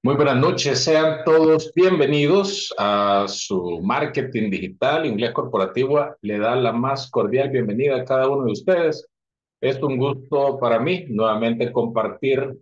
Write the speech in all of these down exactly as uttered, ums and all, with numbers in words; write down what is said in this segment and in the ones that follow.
Muy buenas noches, sean todos bienvenidos a su Marketing Digital Inglés Corporativo. Le da la más cordial bienvenida a cada uno de ustedes. Es un gusto para mí nuevamente compartir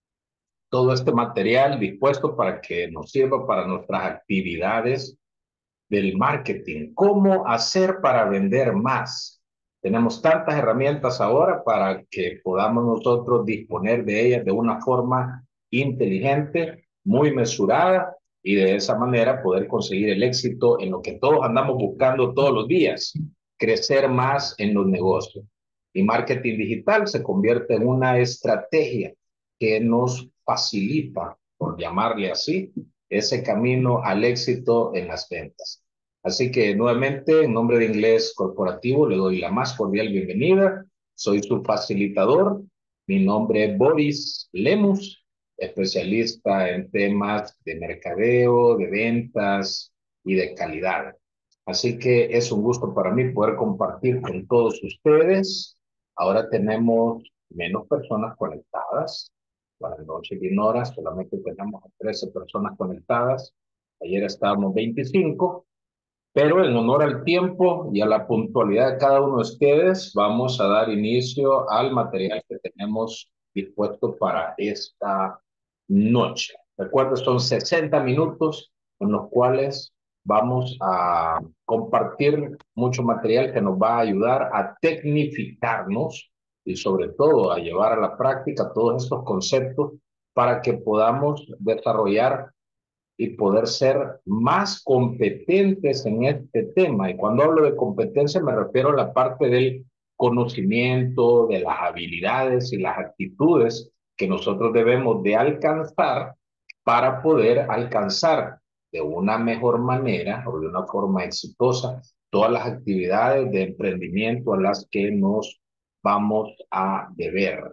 todo este material dispuesto para que nos sirva para nuestras actividades del marketing. ¿Cómo hacer para vender más? Tenemos tantas herramientas ahora para que podamos nosotros disponer de ellas de una forma inteligente, muy mesurada y de esa manera poder conseguir el éxito en lo que todos andamos buscando todos los días, crecer más en los negocios. Y marketing digital se convierte en una estrategia que nos facilita, por llamarle así, ese camino al éxito en las ventas. Así que nuevamente, en nombre de Inglés Corporativo, le doy la más cordial bienvenida. Soy su facilitador. Mi nombre es Boris Lemus, especialista en temas de mercadeo, de ventas y de calidad. Así que es un gusto para mí poder compartir con todos ustedes. Ahora tenemos menos personas conectadas. Para la noche y en horas solamente tenemos trece personas conectadas. Ayer estábamos veinticinco. Pero en honor al tiempo y a la puntualidad de cada uno de ustedes, vamos a dar inicio al material que tenemos dispuesto para esta noche. Recuerden, son sesenta minutos en los cuales vamos a compartir mucho material que nos va a ayudar a tecnificarnos y sobre todo a llevar a la práctica todos estos conceptos para que podamos desarrollar y poder ser más competentes en este tema. Y cuando hablo de competencia me refiero a la parte del conocimiento, de las habilidades y las actitudes que nosotros debemos de alcanzar para poder alcanzar de una mejor manera o de una forma exitosa todas las actividades de emprendimiento a las que nos vamos a deber.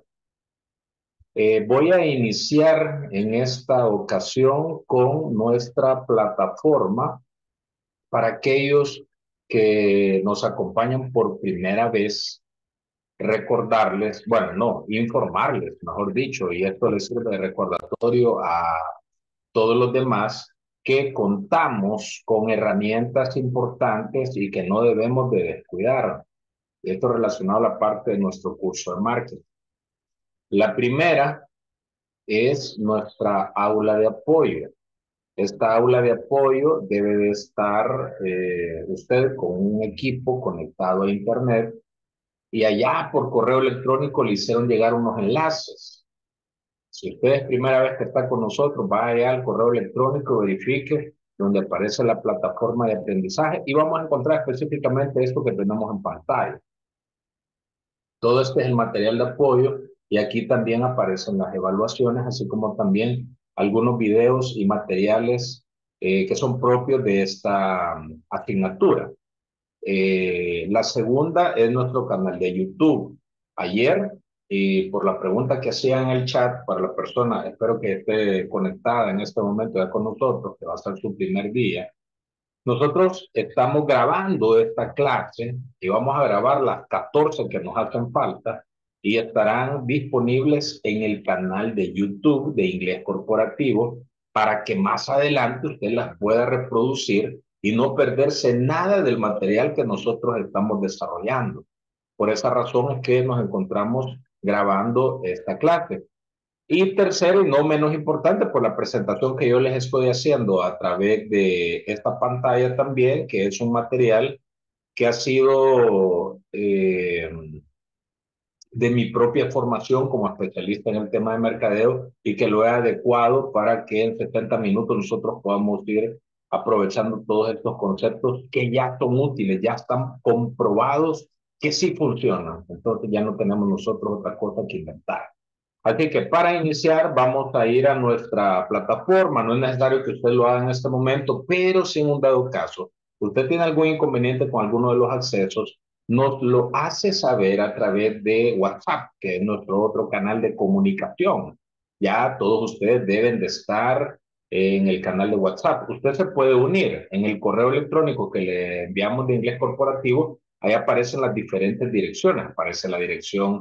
Eh, voy a iniciar en esta ocasión con nuestra plataforma para aquellos que nos acompañan por primera vez, recordarles, bueno, no, informarles, mejor dicho, y esto les sirve de recordatorio a todos los demás que contamos con herramientas importantes y que no debemos de descuidar. Esto relacionado a la parte de nuestro curso de marketing. La primera es nuestra aula de apoyo. Esta aula de apoyo debe de estar eh, usted con un equipo conectado a internet y allá por correo electrónico le hicieron llegar unos enlaces. Si usted es primera vez que está con nosotros, vaya al correo electrónico, verifique donde aparece la plataforma de aprendizaje y vamos a encontrar específicamente esto que tenemos en pantalla. Todo este es el material de apoyo y aquí también aparecen las evaluaciones, así como también algunos videos y materiales eh, que son propios de esta um, asignatura. Eh, la segunda es nuestro canal de YouTube. Ayer, y por la pregunta que hacía en el chat para la persona, espero que esté conectada en este momento ya con nosotros, que va a ser su primer día. Nosotros estamos grabando esta clase y vamos a grabar las catorce que nos hacen falta y estarán disponibles en el canal de YouTube de Inglés Corporativo para que más adelante usted las pueda reproducir y no perderse nada del material que nosotros estamos desarrollando. Por esa razón es que nos encontramos grabando esta clase. Y tercero, y no menos importante, por la presentación que yo les estoy haciendo a través de esta pantalla también, que es un material que ha sido eh, de mi propia formación como especialista en el tema de mercadeo y que lo he adecuado para que en setenta minutos nosotros podamos ir aprovechando todos estos conceptos que ya son útiles, ya están comprobados que sí funcionan. Entonces ya no tenemos nosotros otra cosa que inventar. Así que para iniciar vamos a ir a nuestra plataforma. No es necesario que usted lo haga en este momento, pero si en un dado caso usted tiene algún inconveniente con alguno de los accesos, nos lo hace saber a través de WhatsApp, que es nuestro otro canal de comunicación. Ya todos ustedes deben de estar en el canal de WhatsApp. Usted se puede unir en el correo electrónico que le enviamos de Inglés Corporativo. Ahí aparecen las diferentes direcciones. Aparece la dirección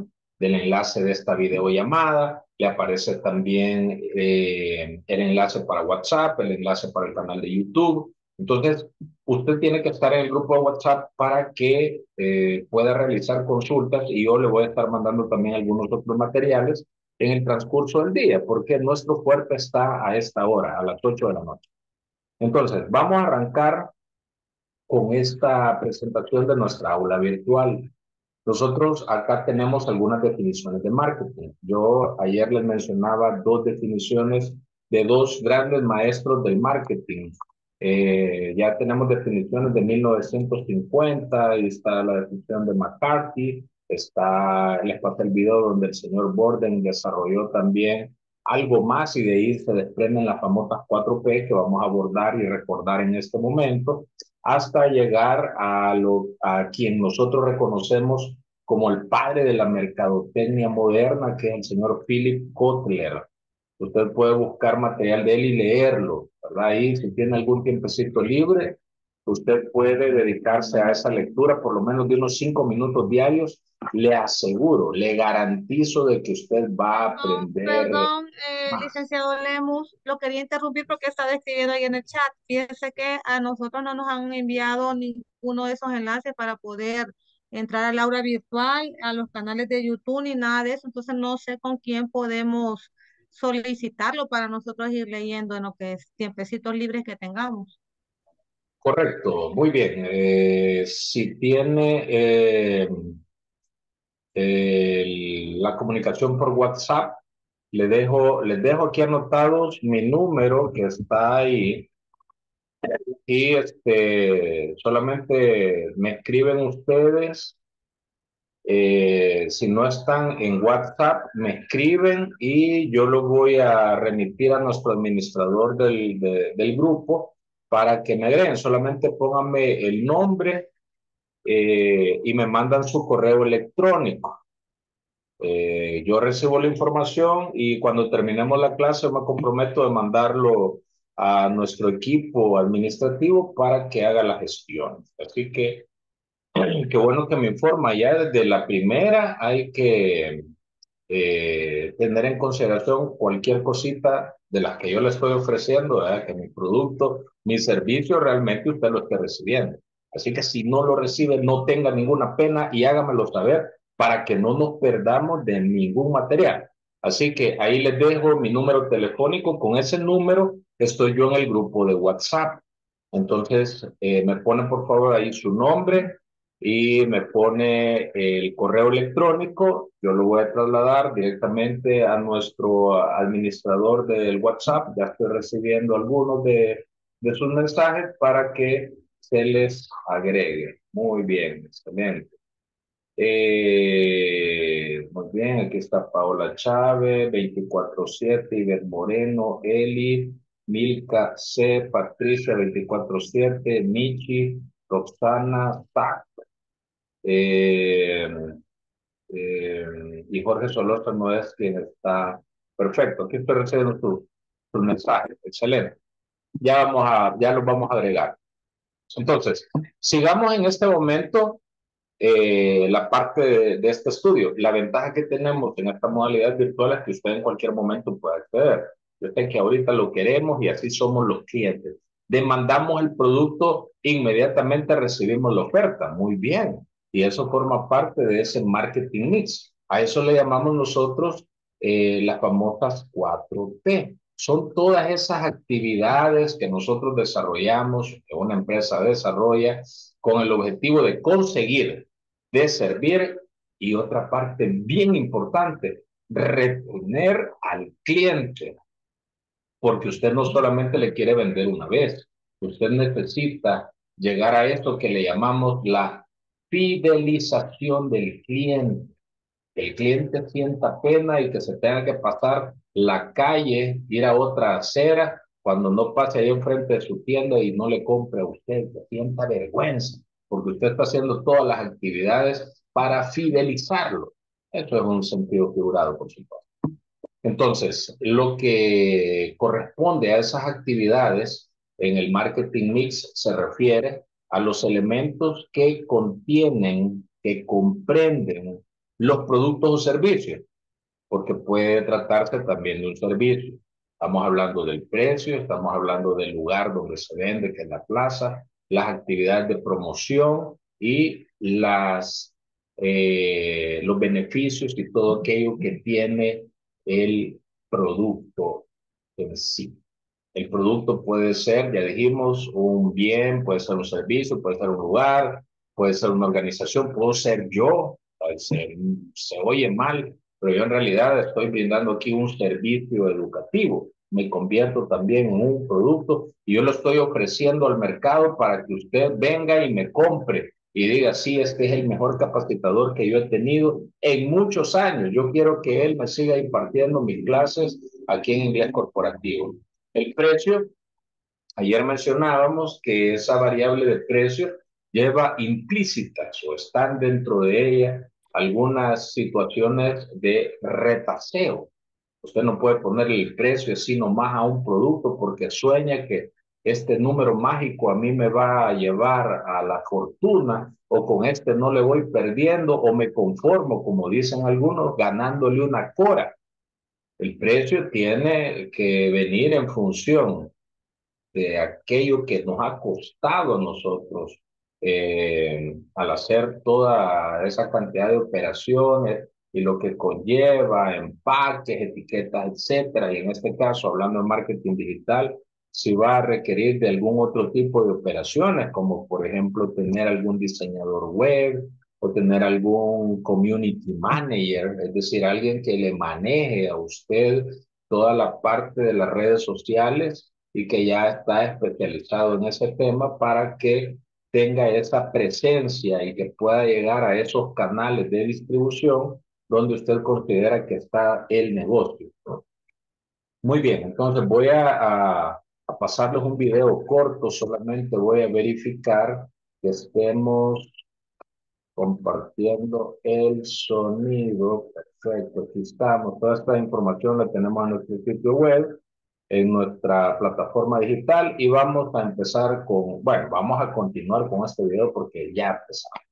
del enlace de esta videollamada, le aparece también eh, el enlace para WhatsApp, el enlace para el canal de YouTube. Entonces, usted tiene que estar en el grupo de WhatsApp para que eh, pueda realizar consultas y yo le voy a estar mandando también algunos otros materiales en el transcurso del día, porque nuestro fuerte está a esta hora, a las ocho de la noche. Entonces, vamos a arrancar con esta presentación de nuestra aula virtual. Nosotros acá tenemos algunas definiciones de marketing. Yo ayer les mencionaba dos definiciones de dos grandes maestros del marketing. Eh, ya tenemos definiciones de mil novecientos cincuenta, y está la definición de McCarthy, está, les pasé el video donde el señor Borden desarrolló también algo más y de ahí se desprenden las famosas cuatro P que vamos a abordar y recordar en este momento, hasta llegar a, lo, a quien nosotros reconocemos como el padre de la mercadotecnia moderna, que es el señor Philip Kotler. Usted puede buscar material de él y leerlo, ¿verdad? Ahí, si tiene algún tiempecito libre, usted puede dedicarse a esa lectura por lo menos de unos cinco minutos diarios. Le aseguro, le garantizo de que usted va a Perdón, aprender perdón, eh, más. licenciado Lemus, lo quería interrumpir porque está escribiendo ahí en el chat. Fíjese que a nosotros no nos han enviado ninguno de esos enlaces para poder entrar al aula virtual, a los canales de YouTube ni nada de eso. Entonces no sé con quién podemos solicitarlo para nosotros ir leyendo en lo que es tiempecitos libres que tengamos. Correcto, muy bien. Eh, si tiene eh, el- la comunicación por WhatsApp, le dejo, les dejo aquí anotados mi número que está ahí y este, solamente me escriben ustedes. Eh, si no están en WhatsApp, me escriben y yo lo voy a remitir a nuestro administrador del, de- del grupo para que me agreguen. Solamente pónganme el nombre eh, y me mandan su correo electrónico. Eh, yo recibo la información y cuando terminemos la clase me comprometo de mandarlo a nuestro equipo administrativo para que haga la gestión. Así que qué bueno que me informa. Ya desde la primera hay que eh, tener en consideración cualquier cosita de las que yo le estoy ofreciendo, ¿verdad? Que mi producto, mi servicio realmente usted lo esté recibiendo. Así que si no lo recibe, no tenga ninguna pena y hágamelo saber para que no nos perdamos de ningún material. Así que ahí les dejo mi número telefónico. Con ese número estoy yo en el grupo de WhatsApp. Entonces, eh, me pone por favor ahí su nombre y me pone el correo electrónico. Yo lo voy a trasladar directamente a nuestro administrador del WhatsApp. Ya estoy recibiendo algunos de, de sus mensajes para que se les agregue. Muy bien, excelente. Eh, muy bien, aquí está Paola Chávez, veinticuatro siete, Iber Moreno, Eli, Milka C, Patricia veinticuatro siete, Michi, Roxana, Tac. Eh, eh, y Jorge Solosa no es quien está. Perfecto, aquí estoy recibiendo sus su mensajes. Excelente. Ya vamos a, ya los vamos a agregar. Entonces, sigamos en este momento eh, la parte de, de este estudio. La ventaja que tenemos en esta modalidad virtual es que usted en cualquier momento puede acceder. Yo sé que ahorita lo queremos y así somos los clientes. Demandamos el producto, inmediatamente recibimos la oferta. Muy bien. Y eso forma parte de ese marketing mix. A eso le llamamos nosotros eh, las famosas cuatro P. Son todas esas actividades que nosotros desarrollamos, que una empresa desarrolla, con el objetivo de conseguir, de servir y otra parte bien importante, retener al cliente, porque usted no solamente le quiere vender una vez, usted necesita llegar a esto que le llamamos la fidelización del cliente. Que el cliente sienta pena y que se tenga que pasar la calle, ir a otra acera, cuando no pase ahí enfrente de su tienda y no le compre a usted, que sienta vergüenza, porque usted está haciendo todas las actividades para fidelizarlo. Eso es un sentido figurado, por supuesto. Entonces, lo que corresponde a esas actividades en el marketing mix se refiere a los elementos que contienen, que comprenden los productos o servicios, porque puede tratarse también de un servicio. Estamos hablando del precio, estamos hablando del lugar donde se vende, que es la plaza, las actividades de promoción y las, eh, los beneficios y todo aquello que tiene el producto en sí. El producto puede ser, ya dijimos, un bien, puede ser un servicio, puede ser un lugar, puede ser una organización, puedo ser yo, se, se oye mal, pero yo en realidad estoy brindando aquí un servicio educativo. Me convierto también en un producto y yo lo estoy ofreciendo al mercado para que usted venga y me compre y diga, sí, este es el mejor capacitador que yo he tenido en muchos años. Yo quiero que él me siga impartiendo mis clases aquí en inglés corporativo. El precio, ayer mencionábamos que esa variable de precio lleva implícitas o están dentro de ella algunas situaciones de retaseo. Usted no puede poner el precio así nomás a un producto porque sueña que este número mágico a mí me va a llevar a la fortuna o con este no le voy perdiendo o me conformo, como dicen algunos, ganándole una cora. El precio tiene que venir en función de aquello que nos ha costado a nosotros eh, al hacer toda esa cantidad de operaciones y lo que conlleva empaques, etiquetas, etcétera. Y en este caso, hablando de marketing digital, si va a requerir de algún otro tipo de operaciones, como por ejemplo tener algún diseñador web o tener algún community manager, es decir, alguien que le maneje a usted toda la parte de las redes sociales y que ya está especializado en ese tema para que tenga esa presencia y que pueda llegar a esos canales de distribución donde usted considera que está el negocio, ¿no? Muy bien, entonces voy a, a, a pasarles un video corto, solamente voy a verificar que estemos compartiendo el sonido. Perfecto, aquí estamos. Toda esta información la tenemos en nuestro sitio web, en nuestra plataforma digital y vamos a empezar con, bueno, vamos a continuar con este video porque ya empezamos.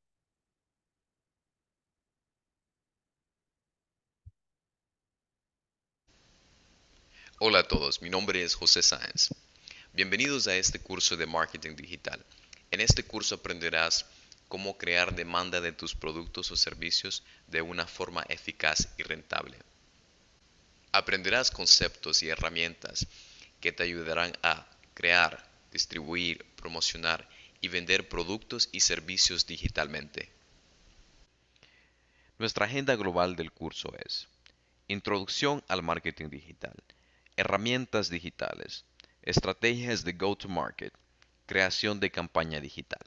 Hola a todos, mi nombre es José Sáenz. Bienvenidos a este curso de marketing digital. En este curso aprenderás cómo crear demanda de tus productos o servicios de una forma eficaz y rentable. Aprenderás conceptos y herramientas que te ayudarán a crear, distribuir, promocionar y vender productos y servicios digitalmente. Nuestra agenda global del curso es Introducción al marketing digital, herramientas digitales, estrategias de go-to-market, creación de campaña digital.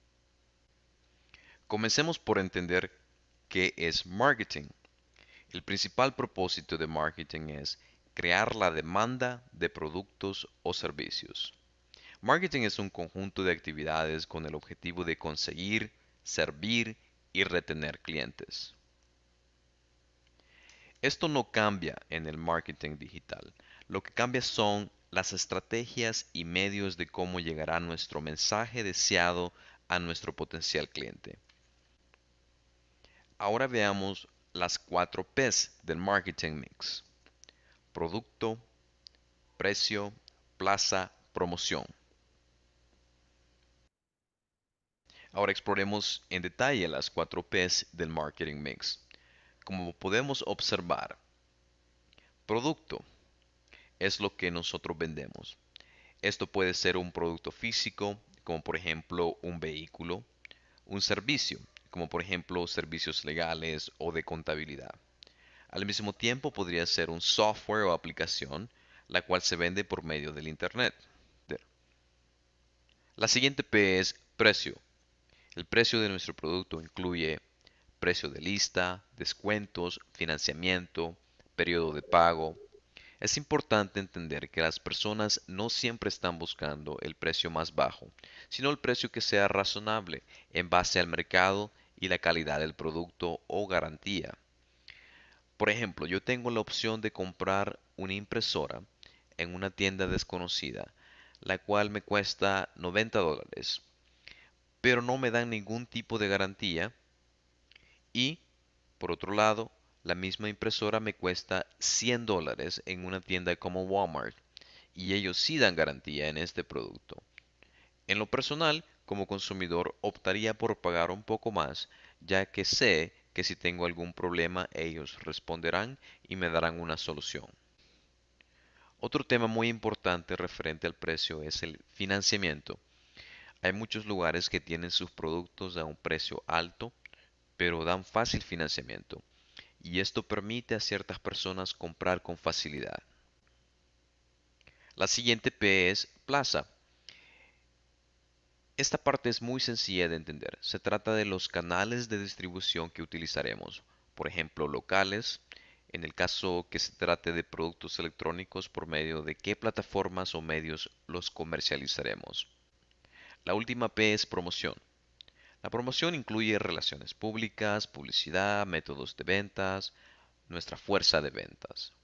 Comencemos por entender qué es marketing. El principal propósito de marketing es crear la demanda de productos o servicios. Marketing es un conjunto de actividades con el objetivo de conseguir, servir y retener clientes. Esto no cambia en el marketing digital. Lo que cambia son las estrategias y medios de cómo llegará nuestro mensaje deseado a nuestro potencial cliente. Ahora veamos las cuatro P's del marketing mix: producto, precio, plaza, promoción. Ahora exploremos en detalle las cuatro P's del marketing mix. Como podemos observar, producto es lo que nosotros vendemos. Esto puede ser un producto físico, como por ejemplo un vehículo, un servicio, como por ejemplo servicios legales o de contabilidad. Al mismo tiempo podría ser un software o aplicación, la cual se vende por medio del Internet. La siguiente P es precio. El precio de nuestro producto incluye precio de lista, descuentos, financiamiento, periodo de pago. Es importante entender que las personas no siempre están buscando el precio más bajo, sino el precio que sea razonable en base al mercado y la calidad del producto o garantía. Por ejemplo, yo tengo la opción de comprar una impresora en una tienda desconocida, la cual me cuesta noventa dólares, pero no me dan ningún tipo de garantía y Por otro lado, la misma impresora me cuesta cien dólares en una tienda como Walmart y ellos sí dan garantía en este producto. En lo personal, como consumidor, optaría por pagar un poco más, ya que sé que si tengo algún problema ellos responderán y me darán una solución. Otro tema muy importante referente al precio es el financiamiento. Hay muchos lugares que tienen sus productos a un precio alto, pero dan fácil financiamiento, y esto permite a ciertas personas comprar con facilidad. La siguiente P es plaza. Esta parte es muy sencilla de entender. Se trata de los canales de distribución que utilizaremos. Por ejemplo, locales, en el caso que se trate de productos electrónicos, por medio de qué plataformas o medios los comercializaremos. La última P es promoción. La promoción incluye relaciones públicas, publicidad, métodos de ventas, nuestra fuerza de ventas.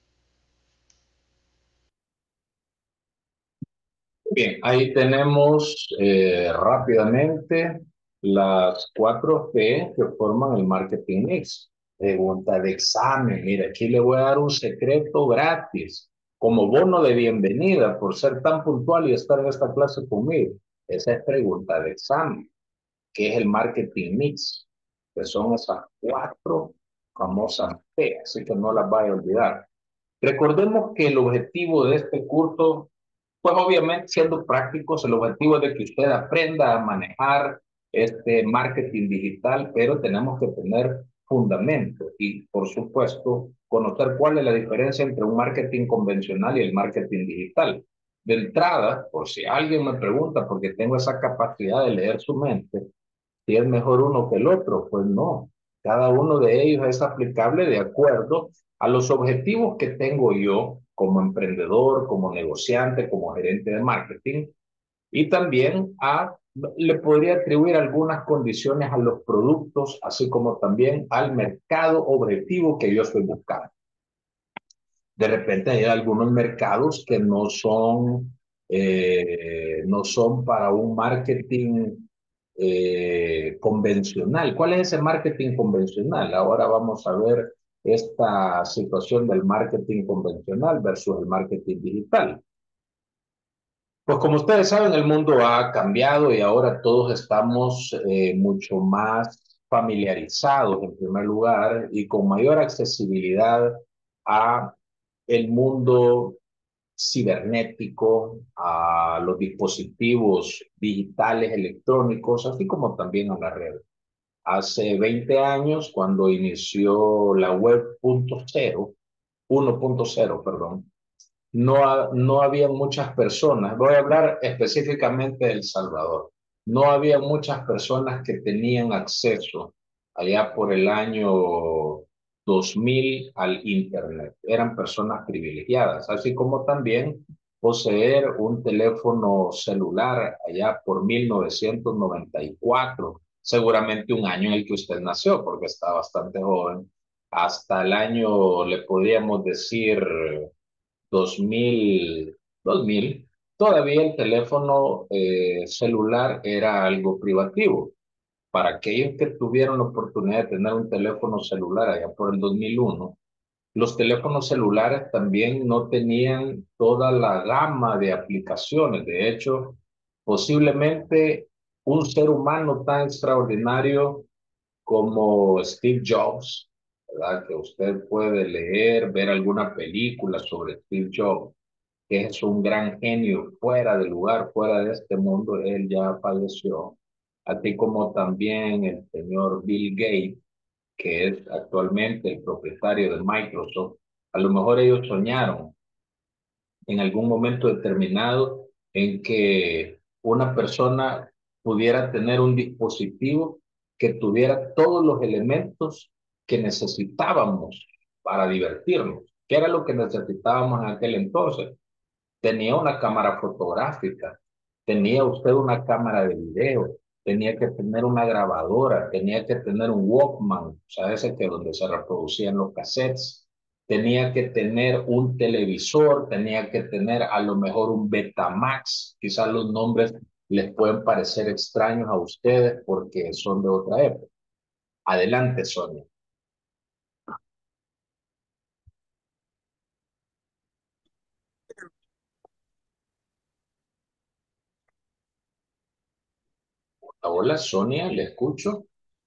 Bien, ahí tenemos eh, rápidamente las cuatro P que forman el marketing mix. Pregunta de examen. Mira, aquí le voy a dar un secreto gratis, como bono de bienvenida por ser tan puntual y estar en esta clase conmigo. Esa es pregunta de examen. ¿Qué es el marketing mix? Que son esas cuatro famosas P, así que no las vaya a olvidar. Recordemos que el objetivo de este curso, pues obviamente siendo prácticos, el objetivo es de que usted aprenda a manejar este marketing digital, pero tenemos que tener fundamento y, por supuesto, conocer cuál es la diferencia entre un marketing convencional y el marketing digital. De entrada, por si alguien me pregunta, porque tengo esa capacidad de leer su mente, si es mejor uno que el otro, pues no. Cada uno de ellos es aplicable de acuerdo a los objetivos que tengo yo como emprendedor, como negociante, como gerente de marketing y también a, le podría atribuir algunas condiciones a los productos, así como también al mercado objetivo que yo estoy buscando. De repente hay algunos mercados que no son, eh, no son para un marketing eh, convencional. ¿Cuál es ese marketing convencional? Ahora vamos a ver esta situación del marketing convencional versus el marketing digital. Pues como ustedes saben, el mundo ha cambiado y ahora todos estamos eh, mucho más familiarizados en primer lugar y con mayor accesibilidad a el mundo cibernético, a los dispositivos digitales electrónicos, así como también a la red. Hace veinte años, cuando inició la web punto cero, uno punto cero, perdón, no, ha- no había muchas personas, voy a hablar específicamente de El Salvador, no había muchas personas que tenían acceso allá por el año dos mil al Internet. Eran personas privilegiadas, así como también poseer un teléfono celular allá por mil novecientos noventa y cuatro, seguramente un año en el que usted nació, porque está bastante joven, hasta el año, le podríamos decir dos mil, dos mil, todavía el teléfono eh, celular era algo privativo. Para aquellos que tuvieron la oportunidad de tener un teléfono celular allá por el dos mil uno, los teléfonos celulares también no tenían toda la gama de aplicaciones. De hecho, posiblemente un ser humano tan extraordinario como Steve Jobs, ¿verdad? Que usted puede leer, ver alguna película sobre Steve Jobs, que es un gran genio fuera de lugar, fuera de este mundo, él ya falleció. Así como también el señor Bill Gates, que es actualmente el propietario de Microsoft. A lo mejor ellos soñaron en algún momento determinado en que una persona pudiera tener un dispositivo que tuviera todos los elementos que necesitábamos para divertirnos. ¿Qué era lo que necesitábamos en aquel entonces? Tenía una cámara fotográfica, tenía usted una cámara de video, tenía que tener una grabadora, tenía que tener un Walkman, o sea, ese que donde se reproducían los cassettes, tenía que tener un televisor, tenía que tener a lo mejor un Betamax, quizás los nombres les pueden parecer extraños a ustedes porque son de otra época. Adelante, Sonia. Hola, Sonia, le escucho.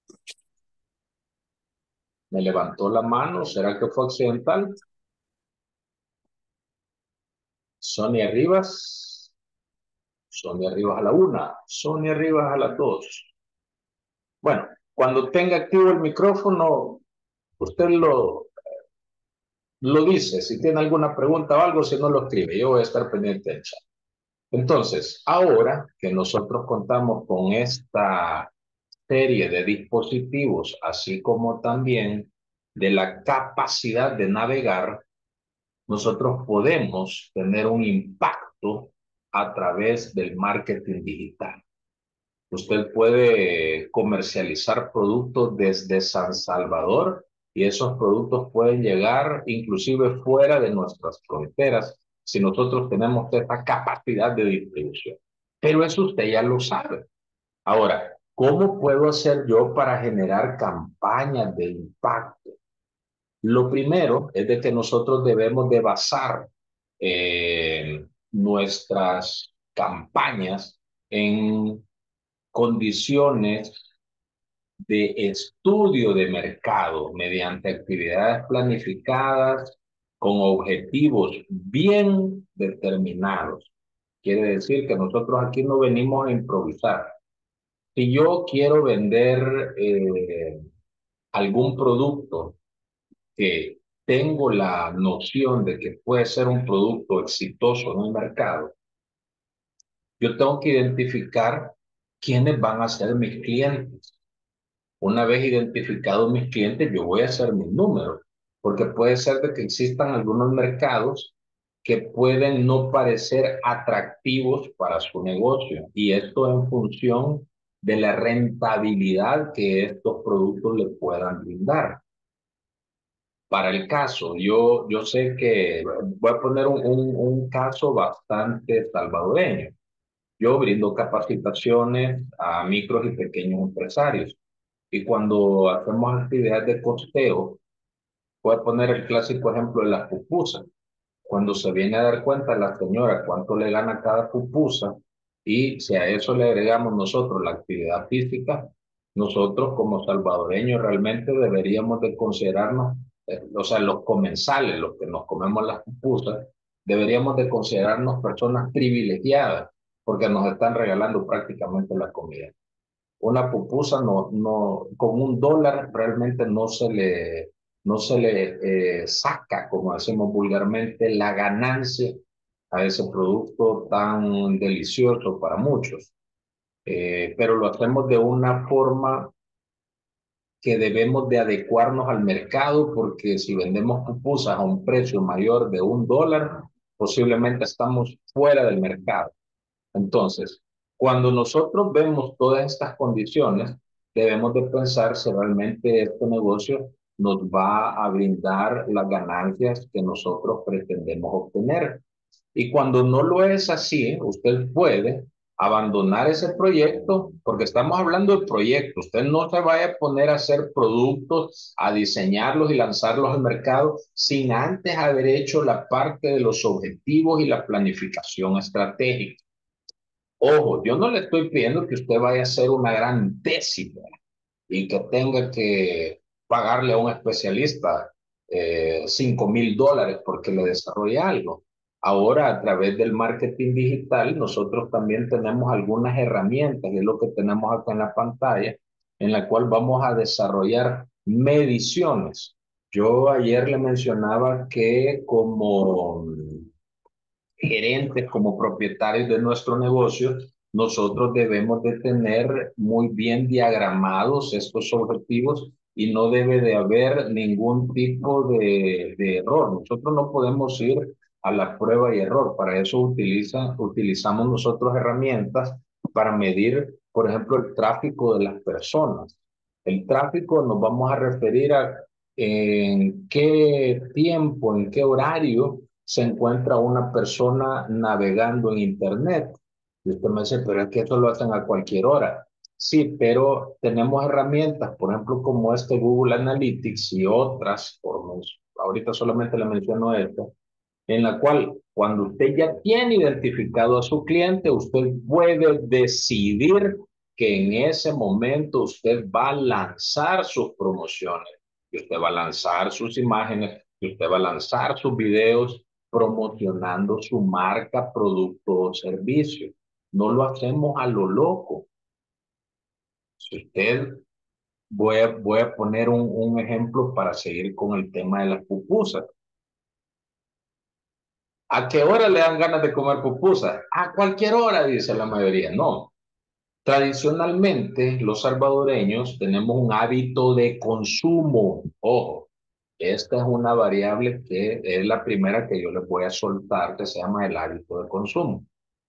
Me levantó la mano. ¿Será que fue accidental? Sonia Rivas. Sonia Rivas a la una. Sonia Rivas a las dos. Bueno, cuando tenga activo el micrófono, usted lo, lo dice. Si tiene alguna pregunta o algo, si no lo escribe, yo voy a estar pendiente del chat. Entonces, ahora que nosotros contamos con esta serie de dispositivos, así como también de la capacidad de navegar, nosotros podemos tener un impacto a través del marketing digital. Usted puede comercializar productos desde San Salvador y esos productos pueden llegar inclusive fuera de nuestras fronteras si nosotros tenemos esta capacidad de distribución. Pero eso usted ya lo sabe. Ahora, ¿cómo puedo hacer yo para generar campañas de impacto? Lo primero es de que nosotros debemos de basar eh, nuestras campañas en condiciones de estudio de mercado mediante actividades planificadas con objetivos bien determinados. Quiere decir que nosotros aquí no venimos a improvisar. Si yo quiero vender eh, algún producto que tengo la noción de que puede ser un producto exitoso en el mercado, yo tengo que identificar quiénes van a ser mis clientes. Una vez identificados mis clientes, yo voy a hacer mis números, porque puede ser de que existan algunos mercados que pueden no parecer atractivos para su negocio, y esto en función de la rentabilidad que estos productos le puedan brindar. Para el caso, yo, yo sé que voy a poner un, un, un caso bastante salvadoreño. Yo brindo capacitaciones a micros y pequeños empresarios. Y cuando hacemos actividades de costeo, voy a poner el clásico ejemplo de las pupusas. Cuando se viene a dar cuenta la señora cuánto le gana cada pupusa, y si a eso le agregamos nosotros la actividad física, nosotros como salvadoreños realmente deberíamos de considerarnos, eh, o sea, los comensales, los que nos comemos las pupusas, deberíamos de considerarnos personas privilegiadas porque nos están regalando prácticamente la comida. Una pupusa no, no, con un dólar realmente no se le, no se le eh, saca, como decimos vulgarmente, la ganancia a ese producto tan delicioso para muchos. Eh, pero lo hacemos de una forma que debemos de adecuarnos al mercado, porque si vendemos pupusas a un precio mayor de un dólar, posiblemente estamos fuera del mercado. Entonces, cuando nosotros vemos todas estas condiciones, debemos de pensar si realmente este negocio nos va a brindar las ganancias que nosotros pretendemos obtener. Y cuando no lo es así, usted puede abandonar ese proyecto, porque estamos hablando de proyectos. Usted no se vaya a poner a hacer productos, a diseñarlos y lanzarlos al mercado sin antes haber hecho la parte de los objetivos y la planificación estratégica. Ojo, yo no le estoy pidiendo que usted vaya a hacer una gran tesis, ¿verdad? Y que tenga que pagarle a un especialista eh, cinco mil dólares porque le desarrolle algo. Ahora, a través del marketing digital, nosotros también tenemos algunas herramientas, y es lo que tenemos acá en la pantalla, en la cual vamos a desarrollar mediciones. Yo ayer le mencionaba que como gerentes, como propietarios de nuestro negocio, nosotros debemos de tener muy bien diagramados estos objetivos y no debe de haber ningún tipo de, de error. Nosotros no podemos ir a la prueba y error. Para eso utiliza, utilizamos nosotros herramientas para medir, por ejemplo, el tráfico de las personas. El tráfico nos vamos a referir a en qué tiempo, en qué horario se encuentra una persona navegando en Internet. Y usted me dice, pero es que eso lo hacen a cualquier hora. Sí, pero tenemos herramientas, por ejemplo, como este Google Analytics y otras, por, ahorita solamente le menciono esto, en la cual cuando usted ya tiene identificado a su cliente, usted puede decidir que en ese momento usted va a lanzar sus promociones, que usted va a lanzar sus imágenes, que usted va a lanzar sus videos promocionando su marca, producto o servicio. No lo hacemos a lo loco. Si usted, voy a, voy a poner un, un ejemplo para seguir con el tema de las pupusas. ¿A qué hora le dan ganas de comer pupusas? A cualquier hora, dice la mayoría. No. Tradicionalmente, los salvadoreños tenemos un hábito de consumo. Ojo, esta es una variable que es la primera que yo les voy a soltar, que se llama el hábito de consumo.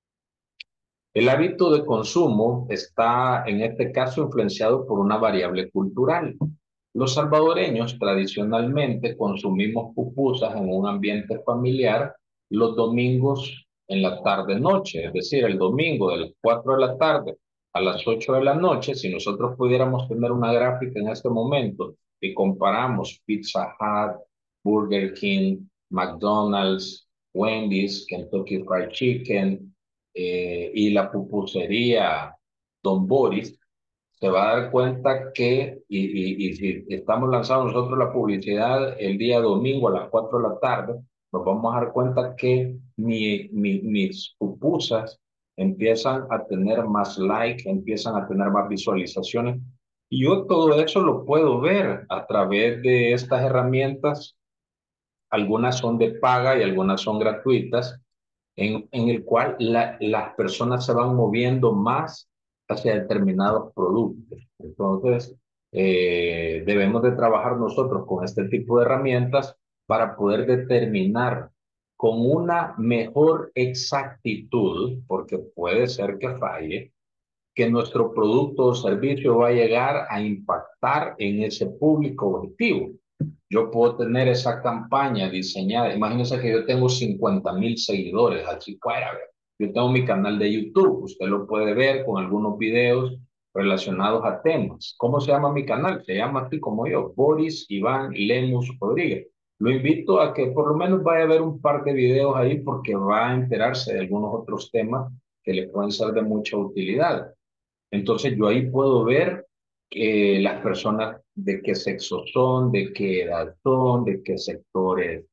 El hábito de consumo está, en este caso, influenciado por una variable cultural. Los salvadoreños tradicionalmente consumimos pupusas en un ambiente familiar los domingos en la tarde-noche, es decir, el domingo de las cuatro de la tarde a las ocho de la noche. Si nosotros pudiéramos tener una gráfica en este momento y comparamos Pizza Hut, Burger King, McDonald's, Wendy's, Kentucky Fried Chicken, eh, y la pupusería Don Boris, se va a dar cuenta que, y, y, y si estamos lanzando nosotros la publicidad el día domingo a las cuatro de la tarde, nos vamos a dar cuenta que mi, mi, mis pupusas empiezan a tener más like, empiezan a tener más visualizaciones. Y yo todo eso lo puedo ver a través de estas herramientas. Algunas son de paga y algunas son gratuitas, en, en el cual la, las personas se van moviendo más hacia determinados productos. Entonces, eh, debemos de trabajar nosotros con este tipo de herramientas para poder determinar con una mejor exactitud, porque puede ser que falle, que nuestro producto o servicio va a llegar a impactar en ese público objetivo. Yo puedo tener esa campaña diseñada. Imagínense que yo tengo cincuenta mil seguidores, así fuera. Yo tengo mi canal de YouTube, usted lo puede ver con algunos videos relacionados a temas. ¿Cómo se llama mi canal? Se llama así como yo, Boris Iván Lemus Rodríguez. Lo invito a que por lo menos vaya a ver un par de videos ahí porque va a enterarse de algunos otros temas que le pueden ser de mucha utilidad. Entonces yo ahí puedo ver eh, las personas de qué sexo son, de qué edad son, de qué sectores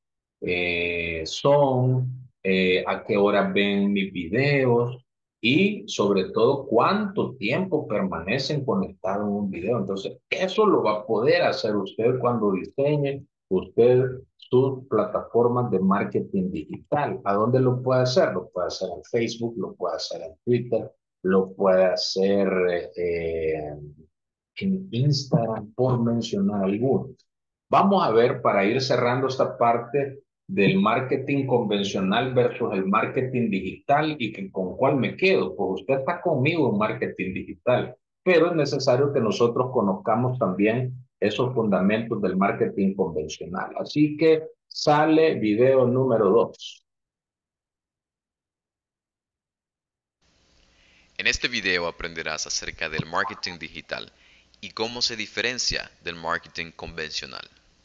eh, son, eh, a qué hora ven mis videos y sobre todo cuánto tiempo permanecen conectados en un video. Entonces eso lo va a poder hacer usted cuando diseñe usted sus plataformas de marketing digital. ¿A dónde lo puede hacer? Lo puede hacer en Facebook, lo puede hacer en Twitter, lo puede hacer eh, en Instagram, por mencionar algunos. Vamos a ver, para ir cerrando esta parte del marketing convencional versus el marketing digital y que con cuál me quedo. Pues usted está conmigo en marketing digital, pero es necesario que nosotros conozcamos también esos fundamentos del marketing convencional. Así que sale video número dos. En este video aprenderás acerca del marketing digital y cómo se diferencia del marketing convencional.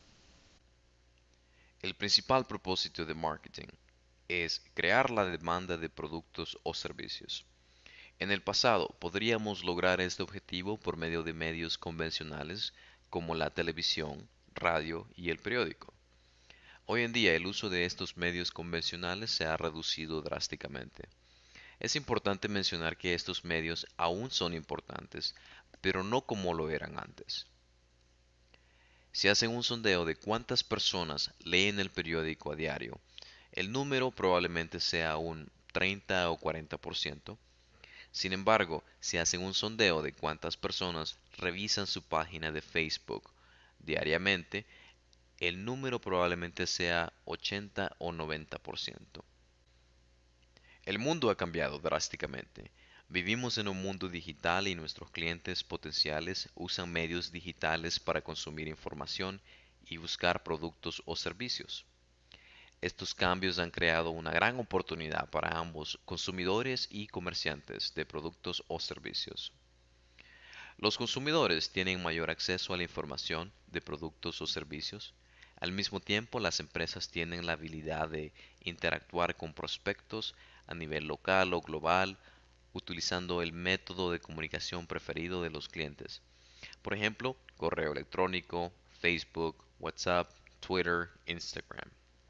El principal propósito de marketing es crear la demanda de productos o servicios. En el pasado podríamos lograr este objetivo por medio de medios convencionales como la televisión, radio y el periódico. Hoy en día el uso de estos medios convencionales se ha reducido drásticamente. Es importante mencionar que estos medios aún son importantes, pero no como lo eran antes. Si hacen un sondeo de cuántas personas leen el periódico a diario, el número probablemente sea un treinta o cuarenta por ciento. Sin embargo, si hacen un sondeo de cuántas personas revisan su página de Facebook diariamente, el número probablemente sea ochenta o noventa por ciento. El mundo ha cambiado drásticamente. Vivimos en un mundo digital y nuestros clientes potenciales usan medios digitales para consumir información y buscar productos o servicios. Estos cambios han creado una gran oportunidad para ambos consumidores y comerciantes de productos o servicios. Los consumidores tienen mayor acceso a la información de productos o servicios. Al mismo tiempo, las empresas tienen la habilidad de interactuar con prospectos a nivel local o global utilizando el método de comunicación preferido de los clientes. Por ejemplo, correo electrónico, Facebook, WhatsApp, Twitter, Instagram.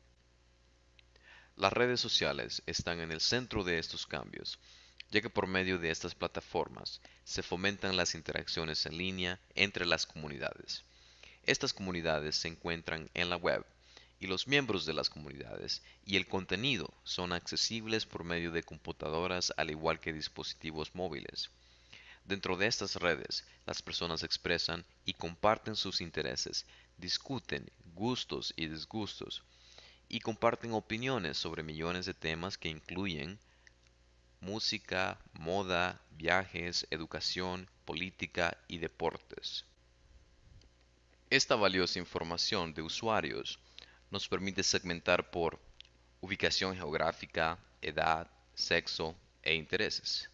Las redes sociales están en el centro de estos cambios, ya que por medio de estas plataformas se fomentan las interacciones en línea entre las comunidades. Estas comunidades se encuentran en la web y los miembros de las comunidades y el contenido son accesibles por medio de computadoras al igual que dispositivos móviles. Dentro de estas redes, las personas expresan y comparten sus intereses, discuten gustos y disgustos y comparten opiniones sobre millones de temas que incluyen música, moda, viajes, educación, política y deportes. Esta valiosa información de usuarios nos permite segmentar por ubicación geográfica, edad, sexo e intereses.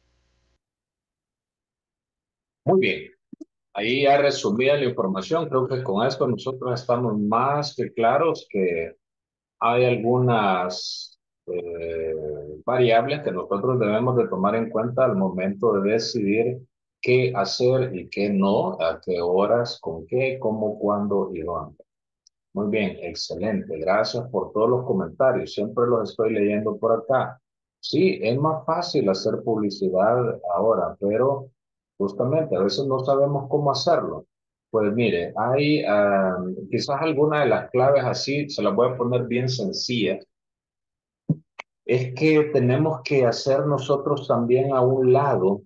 Muy bien. Ahí ya resumía la información. Creo que con esto nosotros estamos más que claros que hay algunas eh, variables que nosotros debemos de tomar en cuenta al momento de decidir qué hacer y qué no, a qué horas, con qué, cómo, cuándo y dónde. Muy bien, excelente. Gracias por todos los comentarios. Siempre los estoy leyendo por acá. Sí, es más fácil hacer publicidad ahora, pero justamente a veces no sabemos cómo hacerlo. Pues mire, hay ah, quizás alguna de las claves así, se las voy a poner bien sencillas, es que tenemos que hacer nosotros también a un lado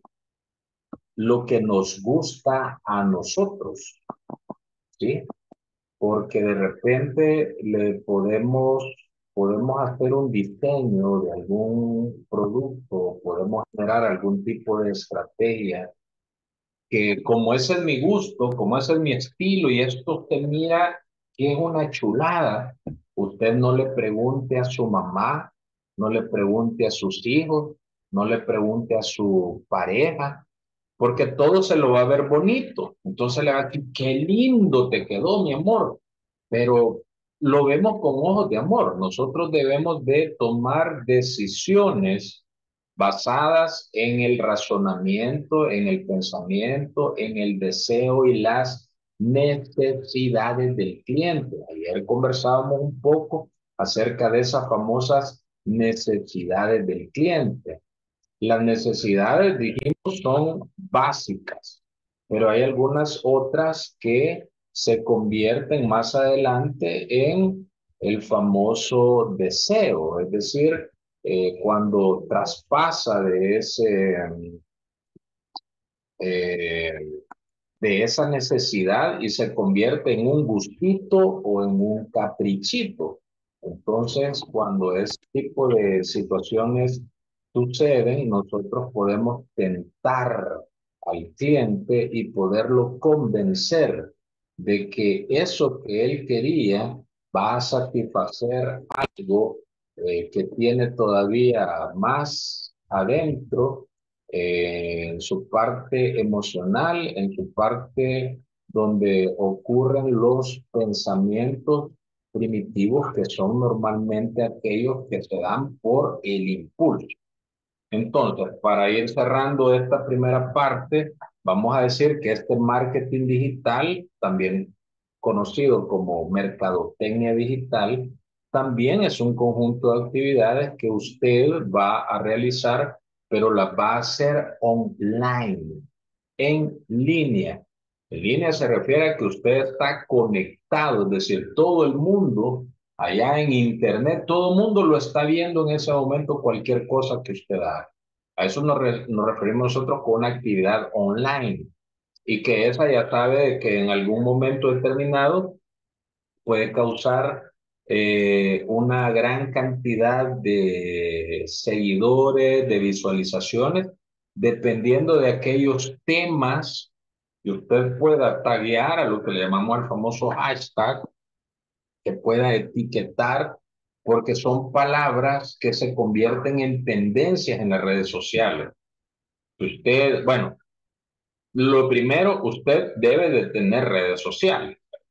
lo que nos gusta a nosotros, ¿sí? Porque de repente le podemos, podemos hacer un diseño de algún producto, podemos generar algún tipo de estrategia que como ese es mi gusto, como ese es mi estilo y esto usted mira que es una chulada, usted no le pregunte a su mamá, no le pregunte a sus hijos, no le pregunte a su pareja, porque todo se lo va a ver bonito. Entonces le va a decir, qué lindo te quedó, mi amor. Pero lo vemos con ojos de amor. Nosotros debemos de tomar decisiones basadas en el razonamiento, en el pensamiento, en el deseo y las necesidades del cliente. Ayer conversábamos un poco acerca de esas famosas necesidades del cliente. Las necesidades, dijimos, son básicas, pero hay algunas otras que se convierten más adelante en el famoso deseo, es decir, eh, cuando traspasa de ese, eh, de esa necesidad y se convierte en un gustito o en un caprichito. Entonces, cuando ese tipo de situaciones suceden, nosotros podemos tentar al cliente y poderlo convencer de que eso que él quería va a satisfacer algo eh, que tiene todavía más adentro eh, en su parte emocional, en su parte donde ocurren los pensamientos primitivos que son normalmente aquellos que se dan por el impulso. Entonces, para ir cerrando esta primera parte, vamos a decir que este marketing digital, también conocido como mercadotecnia digital, también es un conjunto de actividades que usted va a realizar, pero las va a hacer online, en línea. En línea se refiere a que usted está conectado, es decir, todo el mundo allá en internet, todo el mundo lo está viendo en ese momento cualquier cosa que usted haga. A eso nos, re- nos referimos nosotros con una actividad online y que esa ya sabe que en algún momento determinado puede causar eh, una gran cantidad de seguidores, de visualizaciones, dependiendo de aquellos temas que usted pueda taguear a lo que le llamamos al famoso hashtag, que pueda etiquetar, porque son palabras que se convierten en tendencias en las redes sociales. Usted, bueno, lo primero, usted debe de tener redes sociales.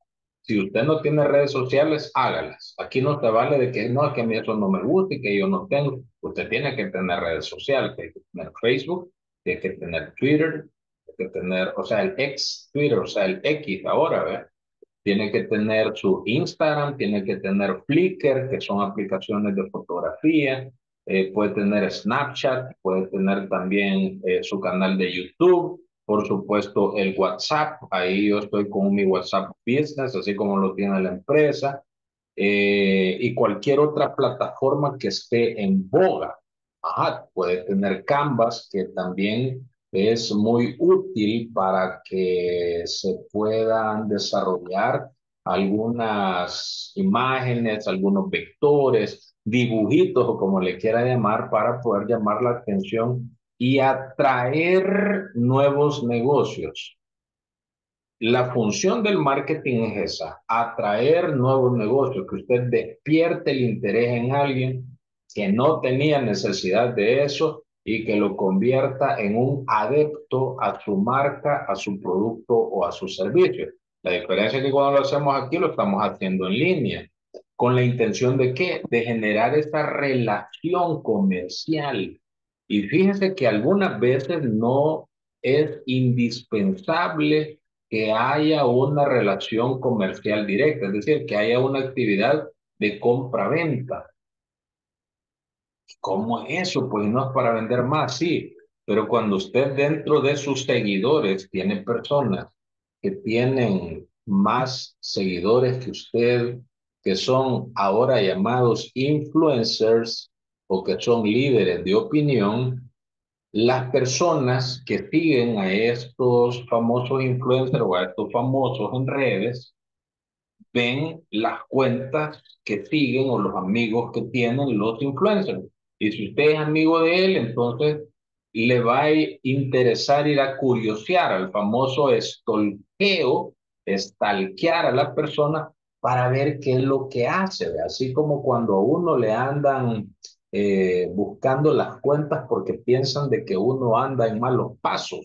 Si usted no tiene redes sociales, hágalas. Aquí no te vale de que no, es que a mí eso no me gusta y que yo no tengo. Usted tiene que tener redes sociales, tiene que tener Facebook, tiene que tener Twitter, tiene que tener, o sea, el ex Twitter, o sea, el X ahora, ¿ve? Tiene que tener su Instagram, tiene que tener Flickr, que son aplicaciones de fotografía, eh, puede tener Snapchat, puede tener también eh, su canal de YouTube, por supuesto el WhatsApp, ahí yo estoy con mi WhatsApp Business, así como lo tiene la empresa, eh, y cualquier otra plataforma que esté en boga. Ajá, puede tener Canvas, que también es muy útil para que se puedan desarrollar algunas imágenes, algunos vectores, dibujitos o como le quiera llamar, para poder llamar la atención y atraer nuevos negocios. La función del marketing es esa, atraer nuevos negocios, que usted despierte el interés en alguien que no tenía necesidad de eso y que lo convierta en un adepto a su marca, a su producto o a su servicio. La diferencia es que cuando lo hacemos aquí lo estamos haciendo en línea. ¿Con la intención de qué? De generar esa relación comercial. Y fíjense que algunas veces no es indispensable que haya una relación comercial directa, es decir, que haya una actividad de compra-venta. ¿Cómo es eso? Pues no es para vender más, sí, pero cuando usted dentro de sus seguidores tiene personas que tienen más seguidores que usted, que son ahora llamados influencers o que son líderes de opinión, las personas que siguen a estos famosos influencers o a estos famosos en redes ven las cuentas que siguen o los amigos que tienen los influencers. Y si usted es amigo de él, entonces le va a interesar ir a curiosear al famoso stalkeo, stalkear a la persona para ver qué es lo que hace. ¿Ve? Así como cuando a uno le andan eh, buscando las cuentas porque piensan de que uno anda en malos pasos.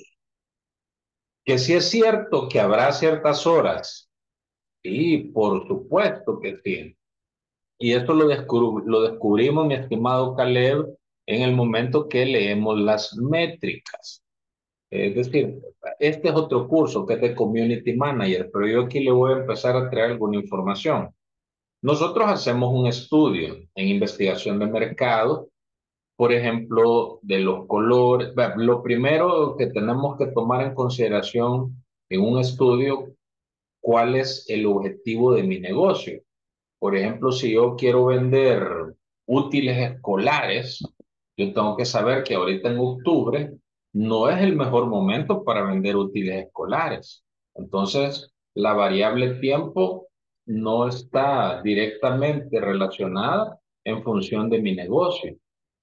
Que sí es cierto que habrá ciertas horas. Sí, por supuesto que sí. Y esto lo, descubri- lo descubrimos, mi estimado Caleb, en el momento que leemos las métricas. Es decir, este es otro curso que es de Community Manager, pero yo aquí le voy a empezar a traer alguna información. Nosotros hacemos un estudio en investigación de mercado, por ejemplo, de los colores. Bueno, lo primero que tenemos que tomar en consideración en un estudio, ¿cuál es el objetivo de mi negocio? Por ejemplo, si yo quiero vender útiles escolares, yo tengo que saber que ahorita en octubre no es el mejor momento para vender útiles escolares. Entonces, la variable tiempo no está directamente relacionada en función de mi negocio.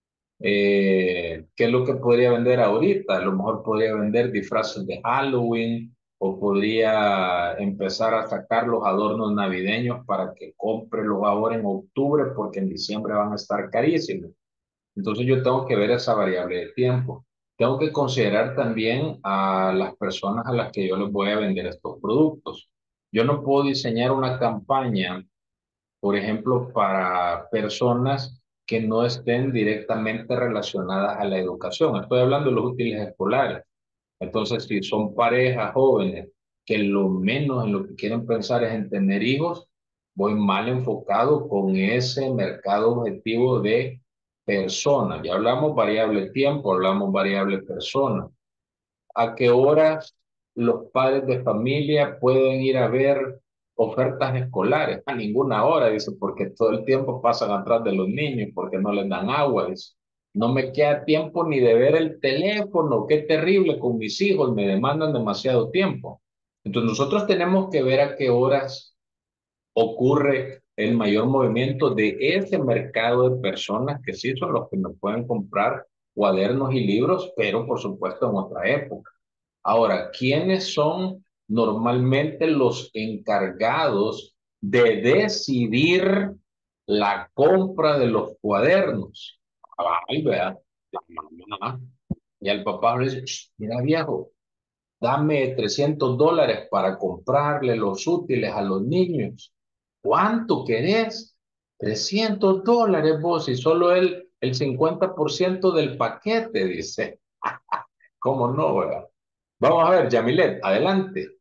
Eh, ¿qué es lo que podría vender ahorita? A lo mejor podría vender disfraces de Halloween o podría empezar a sacar los adornos navideños para que cómprelos ahora en octubre porque en diciembre van a estar carísimos. Entonces yo tengo que ver esa variable de tiempo. Tengo que considerar también a las personas a las que yo les voy a vender estos productos. Yo no puedo diseñar una campaña, por ejemplo, para personas que no estén directamente relacionadas a la educación. Estoy hablando de los útiles escolares. Entonces, si son parejas jóvenes que lo menos en lo que quieren pensar es en tener hijos, voy mal enfocado con ese mercado objetivo de personas. Ya hablamos variable tiempo, hablamos variable persona. ¿A qué horas los padres de familia pueden ir a ver ofertas escolares? A ninguna hora, dice, porque todo el tiempo pasan atrás de los niños, porque no les dan agua, dice. No me queda tiempo ni de ver el teléfono, qué terrible con mis hijos, me demandan demasiado tiempo. Entonces nosotros tenemos que ver a qué horas ocurre el mayor movimiento de ese mercado de personas que sí son los que nos pueden comprar cuadernos y libros, pero por supuesto en otra época. Ahora, ¿quiénes son normalmente los encargados de decidir la compra de los cuadernos? Ay, vea, la mamá. Y al papá le dice, "Shh, mira viejo, dame trescientos dólares para comprarle los útiles a los niños. ¿Cuánto querés? trescientos dólares vos y solo el, el cincuenta por ciento del paquete, dice. ¿Cómo no, verdad? Vamos a ver, Yamilet, adelante.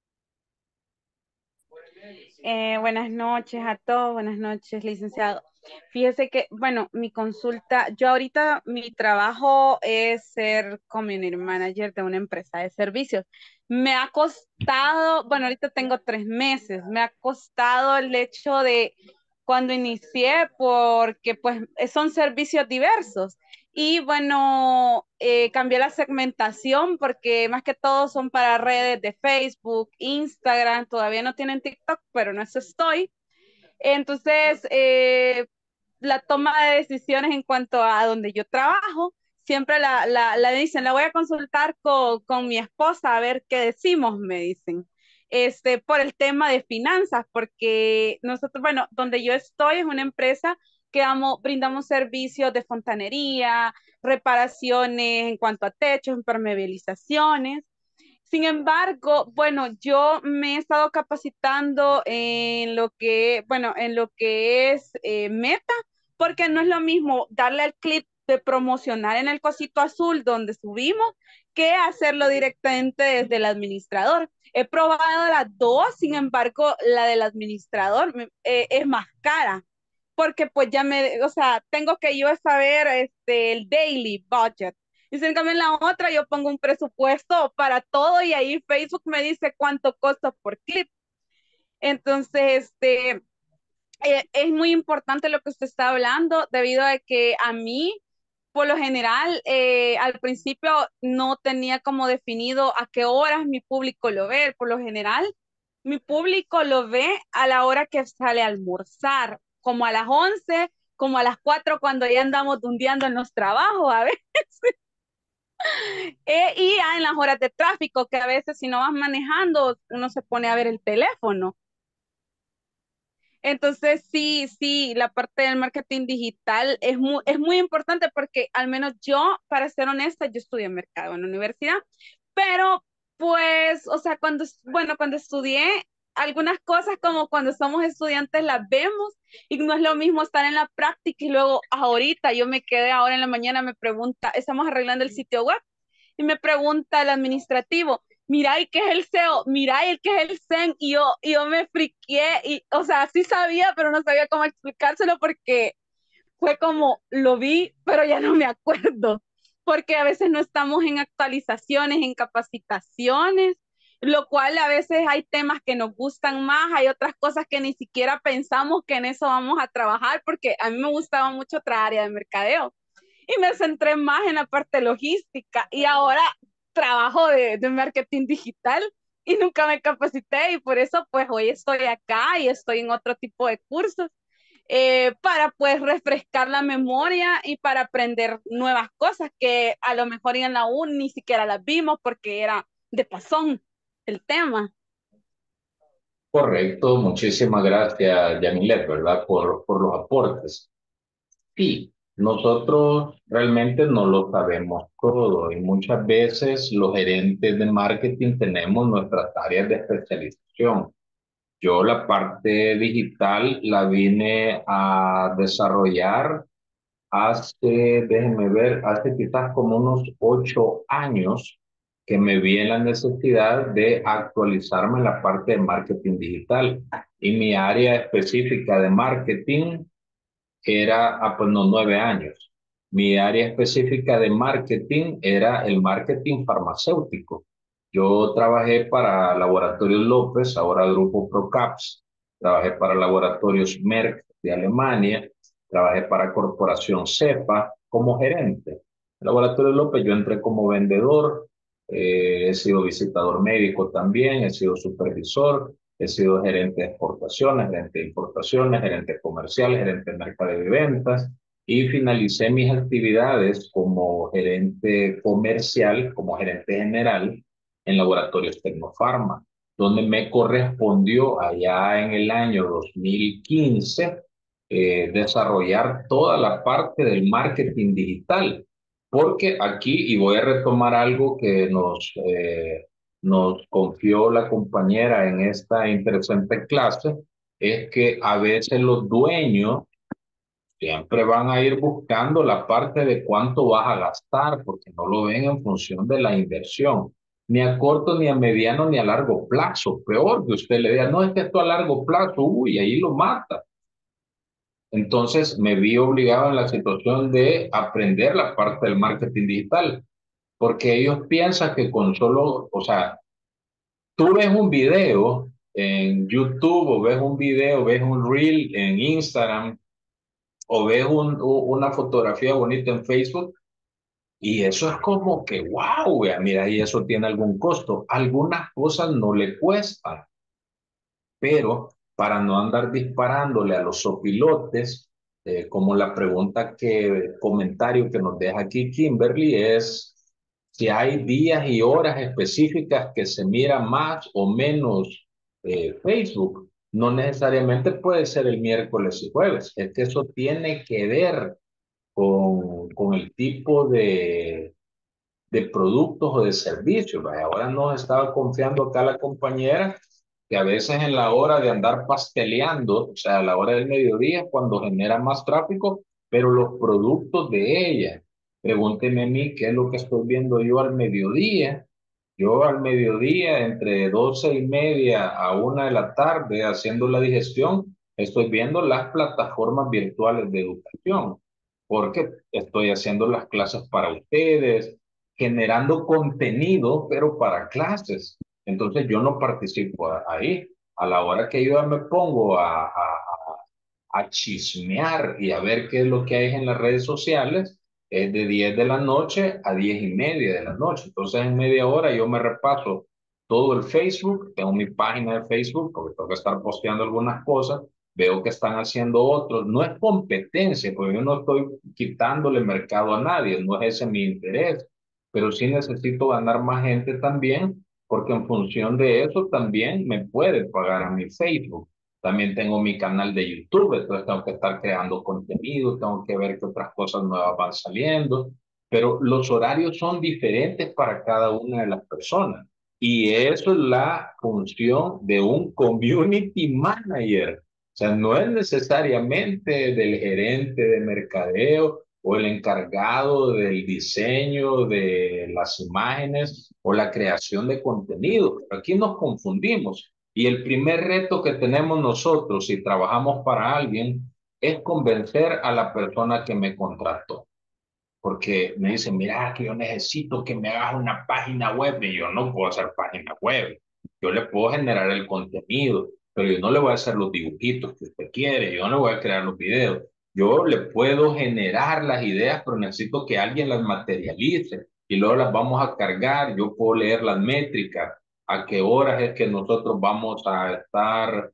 Eh, buenas noches a todos, buenas noches, licenciado. Fíjese que, bueno, mi consulta, yo ahorita mi trabajo es ser community manager de una empresa de servicios. Me ha costado, bueno, ahorita tengo tres meses, me ha costado el hecho de cuando inicié porque pues son servicios diversos. Y bueno, eh, cambié la segmentación porque más que todo son para redes de Facebook, Instagram, todavía no tienen TikTok, pero en eso estoy. Entonces, eh, la toma de decisiones en cuanto a donde yo trabajo, siempre la, la, la dicen, la voy a consultar con, con mi esposa a ver qué decimos, me dicen. Este, por el tema de finanzas, porque nosotros, bueno, donde yo estoy es una empresa que damos, brindamos servicios de fontanería, reparaciones en cuanto a techos, impermeabilizaciones. Sin embargo, bueno, yo me he estado capacitando en lo que, bueno, en lo que es eh, Meta, porque no es lo mismo darle al clip de promocionar en el cosito azul donde subimos que hacerlo directamente desde el administrador. He probado las dos, sin embargo, la del administrador me- eh, es más cara, porque pues ya me, o sea, tengo que yo saber este, el daily budget. Y si en cambio en la otra yo pongo un presupuesto para todo y ahí Facebook me dice cuánto costa por clip. Entonces, este, eh, es muy importante lo que usted está hablando debido a que a mí, por lo general, eh, al principio no tenía como definido a qué horas mi público lo ve. Por lo general, mi público lo ve a la hora que sale a almorzar, como a las once, como a las cuatro cuando ya andamos dundeando en los trabajos, a ver. Eh, y ya en las horas de tráfico, que a veces si no vas manejando, uno se pone a ver el teléfono. Entonces, sí, sí, la parte del marketing digital es muy, es muy importante porque al menos yo, para ser honesta, yo estudié mercado en la universidad, pero pues, o sea, cuando, bueno, cuando estudié, algunas cosas como cuando somos estudiantes las vemos y no es lo mismo estar en la práctica y luego ahorita, yo me quedé ahora en la mañana, me pregunta, estamos arreglando el sitio web y me pregunta el administrativo, mira, ¿y qué es el S E O? Mira, ¿y qué es el S E N? Y yo, y yo me friqué, y, o sea, sí sabía, pero no sabía cómo explicárselo porque fue como, lo vi, pero ya no me acuerdo, porque a veces no estamos en actualizaciones, en capacitaciones, lo cual a veces hay temas que nos gustan más, hay otras cosas que ni siquiera pensamos que en eso vamos a trabajar, porque a mí me gustaba mucho otra área de mercadeo y me centré más en la parte logística y ahora trabajo de, de marketing digital y nunca me capacité y por eso pues hoy estoy acá y estoy en otro tipo de cursos eh, para pues refrescar la memoria y para aprender nuevas cosas que a lo mejor en la U ni siquiera las vimos porque era de pasón el tema. Correcto, muchísimas gracias, Yamilet, ¿verdad? Por, por los aportes. Sí, nosotros realmente no lo sabemos todo y muchas veces los gerentes de marketing tenemos nuestras áreas de especialización. Yo la parte digital la vine a desarrollar hace, déjenme ver, hace quizás como unos ocho años que me vi en la necesidad de actualizarme en la parte de marketing digital. Y mi área específica de marketing era, ah, pues no, nueve años. Mi área específica de marketing era el marketing farmacéutico. Yo trabajé para Laboratorios López, ahora Grupo Procaps. Trabajé para Laboratorios Merck de Alemania. Trabajé para Corporación Cepa como gerente. Laboratorios López yo entré como vendedor. Eh, he sido visitador médico también, he sido supervisor. He sido gerente de exportaciones, gerente de importaciones, gerente comercial, gerente de mercado de ventas y finalicé mis actividades como gerente comercial, como gerente general en Laboratorios Tecnofarma, donde me correspondió allá en el año dos mil quince eh, desarrollar toda la parte del marketing digital. Porque aquí, y voy a retomar algo que nos, eh, nos confió la compañera en esta interesante clase es que a veces los dueños siempre van a ir buscando la parte de cuánto vas a gastar, porque no lo ven en función de la inversión, ni a corto, ni a mediano, ni a largo plazo. Peor que usted le diga, no, es que esto a largo plazo, uy, ahí lo mata. Entonces me vi obligado en la situación de aprender la parte del marketing digital, porque ellos piensan que con solo, o sea, tú ves un video en YouTube o ves un video, ves un reel en Instagram o ves un, una fotografía bonita en Facebook y eso es como que, wow, mira, y eso tiene algún costo. Algunas cosas no le cuestan, pero para no andar disparándole a los sopilotes, eh, como la pregunta que, comentario que nos deja aquí Kimberly es si hay días y horas específicas que se mira más o menos eh, Facebook. No necesariamente puede ser el miércoles y jueves, es que eso tiene que ver con, con el tipo de, de productos o de servicios. ¿Vale? Ahora nos estaba confiando acá la compañera que a veces en la hora de andar pasteleando, o sea, a la hora del mediodía, es cuando genera más tráfico, pero los productos de ella, pregúnteme a mí qué es lo que estoy viendo yo al mediodía. Yo al mediodía, entre doce y media a una de la tarde, haciendo la digestión, estoy viendo las plataformas virtuales de educación, porque estoy haciendo las clases para ustedes, generando contenido, pero para clases. Entonces yo no participo ahí. A la hora que yo me pongo a, a, a chismear y a ver qué es lo que hay en las redes sociales, es de diez de la noche a diez y media de la noche. Entonces en media hora yo me repaso todo el Facebook, tengo mi página de Facebook porque tengo que estar posteando algunas cosas, veo que están haciendo otros, no es competencia, porque yo no estoy quitándole mercado a nadie, no es ese mi interés, pero sí necesito ganar más gente también, porque en función de eso también me puede pagar a mi Facebook. También tengo mi canal de YouTube, entonces tengo que estar creando contenido, tengo que ver qué otras cosas nuevas van saliendo, pero los horarios son diferentes para cada una de las personas. Y eso es la función de un community manager. O sea, no es necesariamente del gerente de mercadeo o el encargado del diseño de las imágenes o la creación de contenido. Aquí nos confundimos. Y el primer reto que tenemos nosotros si trabajamos para alguien es convencer a la persona que me contrató. Porque me dicen, mira, que yo necesito que me hagas una página web y yo no puedo hacer página web. Yo le puedo generar el contenido, pero yo no le voy a hacer los dibujitos que usted quiere, yo no le voy a crear los videos. Yo le puedo generar las ideas, pero necesito que alguien las materialice y luego las vamos a cargar. Yo puedo leer las métricas, a qué horas es que nosotros vamos a estar,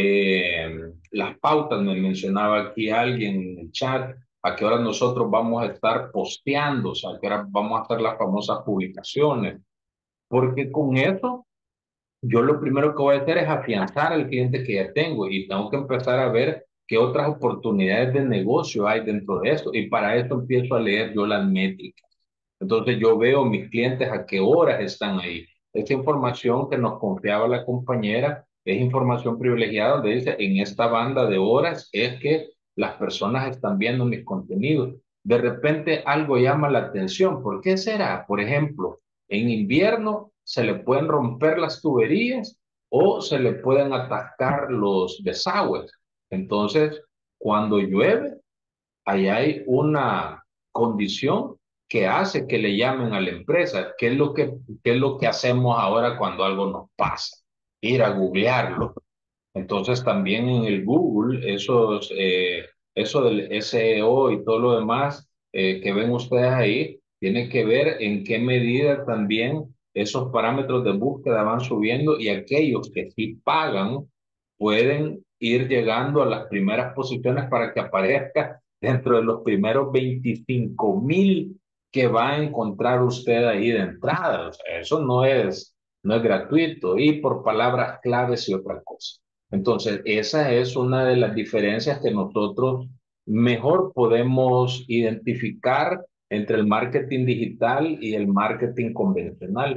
eh, las pautas, me mencionaba aquí alguien en el chat, a qué hora nosotros vamos a estar posteando, o sea, a qué hora vamos a hacer las famosas publicaciones, porque con eso yo lo primero que voy a hacer es afianzar al cliente que ya tengo y tengo que empezar a ver qué otras oportunidades de negocio hay dentro de eso y para eso empiezo a leer yo las métricas. Entonces yo veo mis clientes a qué horas están ahí. Esta información que nos confiaba la compañera es información privilegiada donde dice en esta banda de horas es que las personas están viendo mis contenidos. De repente algo llama la atención. ¿Por qué será? Por ejemplo, en invierno se le pueden romper las tuberías o se le pueden atascar los desagües. Entonces, cuando llueve, ahí hay una condición que hace que le llamen a la empresa. ¿Qué es lo que, qué es lo que hacemos ahora cuando algo nos pasa? Ir a googlearlo. Entonces también en el Google, esos, eh, eso del S E O y todo lo demás eh, que ven ustedes ahí, tiene que ver en qué medida también esos parámetros de búsqueda van subiendo y aquellos que sí pagan pueden ir llegando a las primeras posiciones para que aparezca dentro de los primeros veinticinco mil que va a encontrar usted ahí de entrada. O sea, eso no es, no es gratuito y por palabras claves y otra cosa. Entonces, esa es una de las diferencias que nosotros mejor podemos identificar entre el marketing digital y el marketing convencional.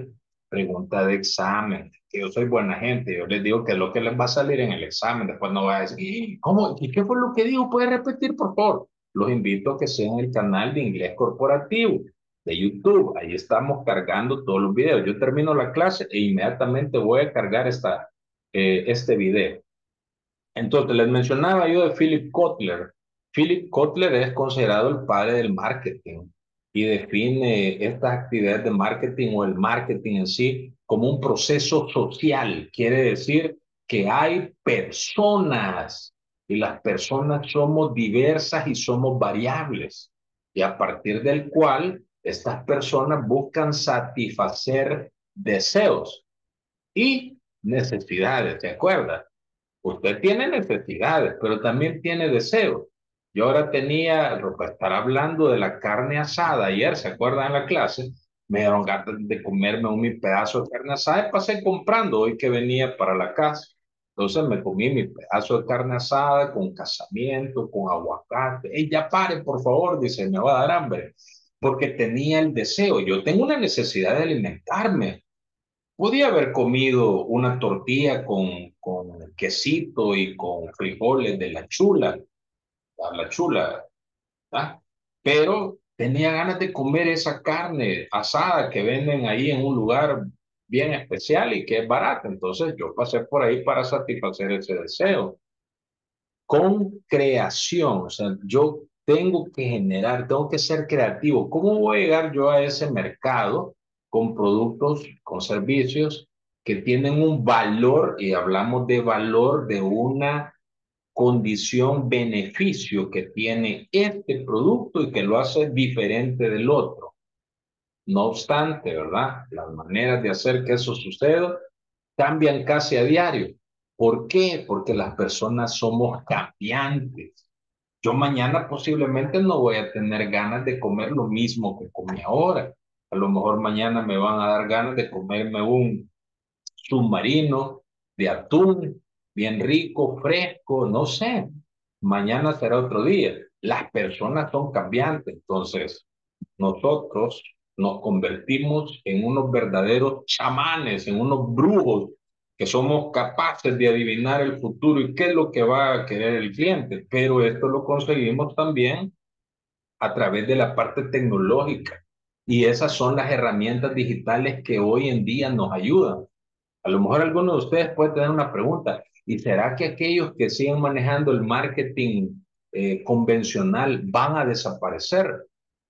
pregunta de examen, que yo soy buena gente, yo les digo que es lo que les va a salir en el examen, después no va a decir, "¿Y ¿cómo? ¿Y qué fue lo que dijo? ¿Puede repetir, por favor?" Los invito a que sean el canal de Inglés Corporativo de YouTube, ahí estamos cargando todos los videos. Yo termino la clase e inmediatamente voy a cargar esta, eh, este video. Entonces, les mencionaba yo de Philip Kotler. Philip Kotler es considerado el padre del marketing y define estas actividades de marketing o el marketing en sí como un proceso social. Quiere decir que hay personas y las personas somos diversas y somos variables y a partir del cual estas personas buscan satisfacer deseos y necesidades, ¿de acuerdo? Usted tiene necesidades, pero también tiene deseos. Yo ahora tenía, para estar hablando de la carne asada, ayer, ¿se acuerdan en la clase? Me dieron ganas de comerme un mi pedazo de carne asada y pasé comprando hoy que venía para la casa. Entonces me comí mi pedazo de carne asada con casamiento, con aguacate. Ey, ya pare, por favor, dice, me va a dar hambre. Porque tenía el deseo. Yo tengo una necesidad de alimentarme. Podía haber comido una tortilla con, con quesito y con frijoles de la chula, la chula, ¿ah? Pero tenía ganas de comer esa carne asada que venden ahí en un lugar bien especial y que es barata. Entonces yo pasé por ahí para satisfacer ese deseo con creación, o sea, yo tengo que generar, tengo que ser creativo. ¿Cómo voy a llegar yo a ese mercado con productos, con servicios que tienen un valor, y hablamos de valor de una condición, beneficio que tiene este producto y que lo hace diferente del otro? No obstante, ¿verdad? Las maneras de hacer que eso suceda cambian casi a diario. ¿Por qué? Porque las personas somos cambiantes. Yo mañana posiblemente no voy a tener ganas de comer lo mismo que comí ahora. A lo mejor mañana me van a dar ganas de comerme un submarino de atún, bien rico, fresco, no sé. Mañana será otro día. Las personas son cambiantes, entonces nosotros nos convertimos en unos verdaderos chamanes, en unos brujos que somos capaces de adivinar el futuro y qué es lo que va a querer el cliente. Pero esto lo conseguimos también a través de la parte tecnológica. Y esas son las herramientas digitales que hoy en día nos ayudan. A lo mejor alguno de ustedes puede tener una pregunta. ¿Y será que aquellos que siguen manejando el marketing eh, convencional van a desaparecer?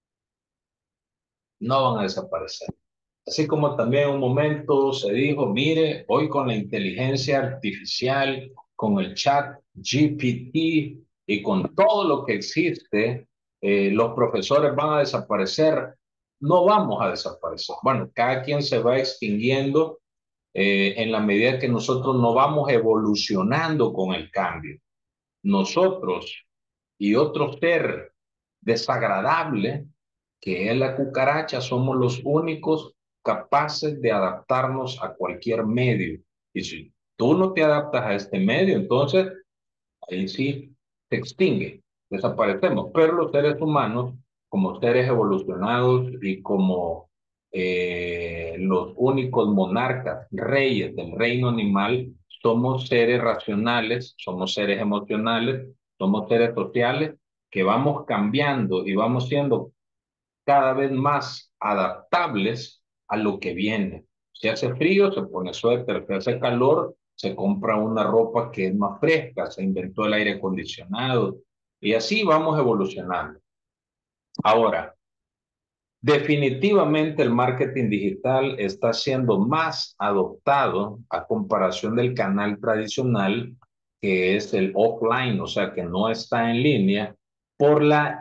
No van a desaparecer. Así como también en un momento se dijo, mire, hoy con la inteligencia artificial, con el chat G P T y con todo lo que existe, eh, los profesores van a desaparecer. No vamos a desaparecer. Bueno, cada quien se va extinguiendo eh, en la medida que nosotros no vamos evolucionando con el cambio. Nosotros y otro ser desagradable, que es la cucaracha, somos los únicos capaces de adaptarnos a cualquier medio. Y si tú no te adaptas a este medio, entonces ahí sí se extingue, desaparecemos. Pero los seres humanos, como seres evolucionados y como eh, los únicos monarcas, reyes del reino animal, somos seres racionales, somos seres emocionales, somos seres sociales que vamos cambiando y vamos siendo cada vez más adaptables a lo que viene. Si hace frío, se pone suéter; si hace calor, se compra una ropa que es más fresca, se inventó el aire acondicionado y así vamos evolucionando. Ahora, definitivamente el marketing digital está siendo más adoptado a comparación del canal tradicional, que es el offline, o sea, que no está en línea, por la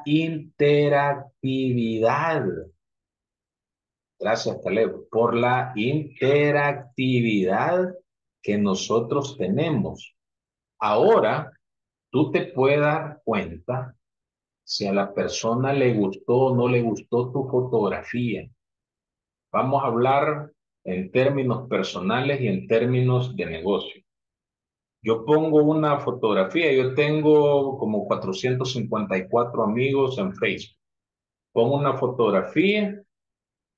interactividad. Gracias, Caleb, por la interactividad que nosotros tenemos. Ahora, tú te puedes dar cuenta si a la persona le gustó o no le gustó tu fotografía. Vamos a hablar en términos personales y en términos de negocio. Yo pongo una fotografía, yo tengo como cuatrocientos cincuenta y cuatro amigos en Facebook. Pongo una fotografía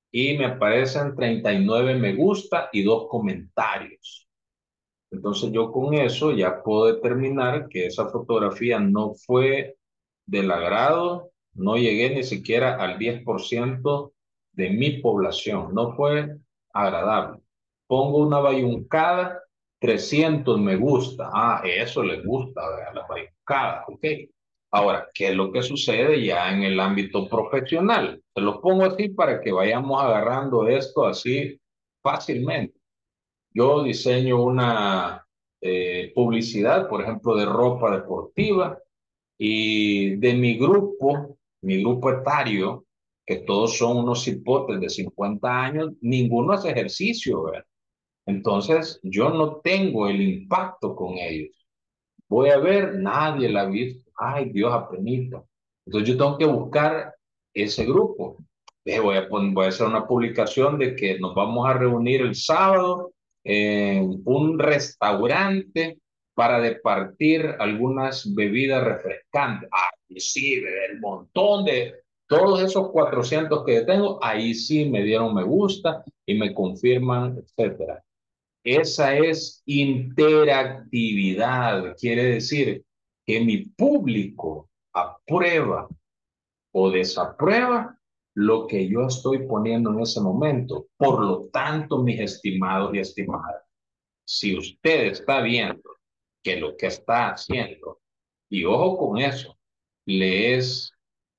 y me aparecen treinta y nueve me gusta y dos comentarios. Entonces yo con eso ya puedo determinar que esa fotografía no fue del agrado, no llegué ni siquiera al diez por ciento de mi población, no fue agradable. Pongo una bayuncada, trescientos me gusta, ah, eso les gusta, ¿verdad? Las bayuncadas, ok. Ahora, ¿qué es lo que sucede ya en el ámbito profesional? Se los pongo así para que vayamos agarrando esto así fácilmente. Yo diseño una eh, publicidad, por ejemplo, de ropa deportiva y de mi grupo, mi grupo etario, que todos son unos cipotes de cincuenta años, ninguno hace ejercicio, ¿verdad? Entonces, yo no tengo el impacto con ellos. Voy a ver, nadie la ha visto. Ay, Dios, apenita. Entonces yo tengo que buscar ese grupo. Eh, voy a, pon- voy a hacer una publicación de que nos vamos a reunir el sábado en un restaurante para departir algunas bebidas refrescantes. Ah, y sí, el montón de todos esos cuatrocientos que yo tengo, ahí sí me dieron me gusta y me confirman, etcétera. Esa es interactividad, quiere decir que mi público aprueba o desaprueba lo que yo estoy poniendo en ese momento. Por lo tanto, mis estimados y estimadas, si usted está viendo que lo que está haciendo, y ojo con eso, le es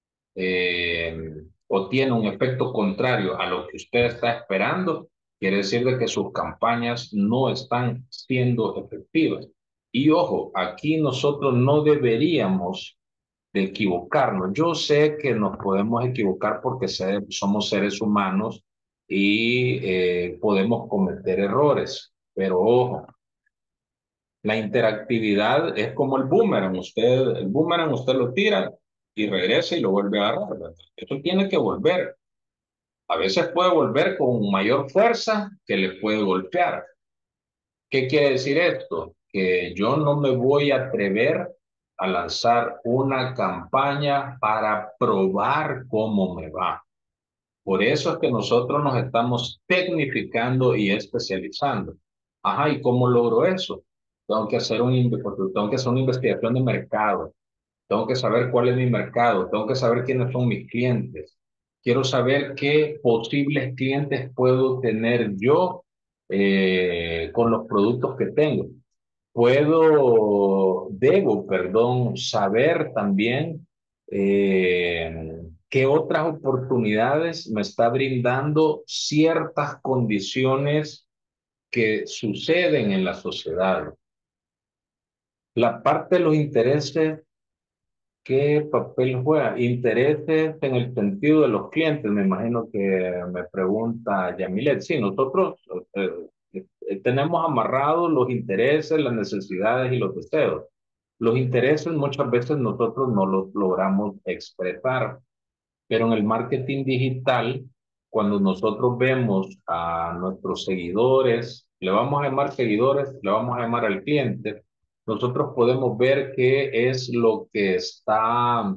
eh, o tiene un efecto contrario a lo que usted está esperando, quiere decir de que sus campañas no están siendo efectivas. Y ojo, aquí nosotros no deberíamos de equivocarnos. Yo sé que nos podemos equivocar porque se- somos seres humanos y eh, podemos cometer errores, pero ojo, la interactividad es como el boomerang. Usted, el boomerang usted lo tira y regresa y lo vuelve a agarrar, ¿verdad? Esto tiene que volver. A veces puede volver con mayor fuerza que le puede golpear. ¿Qué quiere decir esto? Que yo no me voy a atrever a lanzar una campaña para probar cómo me va. Por eso es que nosotros nos estamos tecnificando y especializando. Ajá, ¿y cómo logro eso? Tengo que hacer un, inve- porque tengo que hacer una investigación de mercado. Tengo que saber cuál es mi mercado. Tengo que saber quiénes son mis clientes. Quiero saber qué posibles clientes puedo tener yo eh, con los productos que tengo. Puedo, debo, perdón, saber también eh, qué otras oportunidades me está brindando ciertas condiciones que suceden en la sociedad. La parte de los intereses, ¿qué papel juega? Intereses en el sentido de los clientes, me imagino que me pregunta Yamilet. Sí, nosotros eh, eh, tenemos amarrados los intereses, las necesidades y los deseos. Los intereses muchas veces nosotros no los logramos expresar, pero en el marketing digital, cuando nosotros vemos a nuestros seguidores, le vamos a llamar seguidores, le vamos a llamar al cliente, nosotros podemos ver qué es lo que está,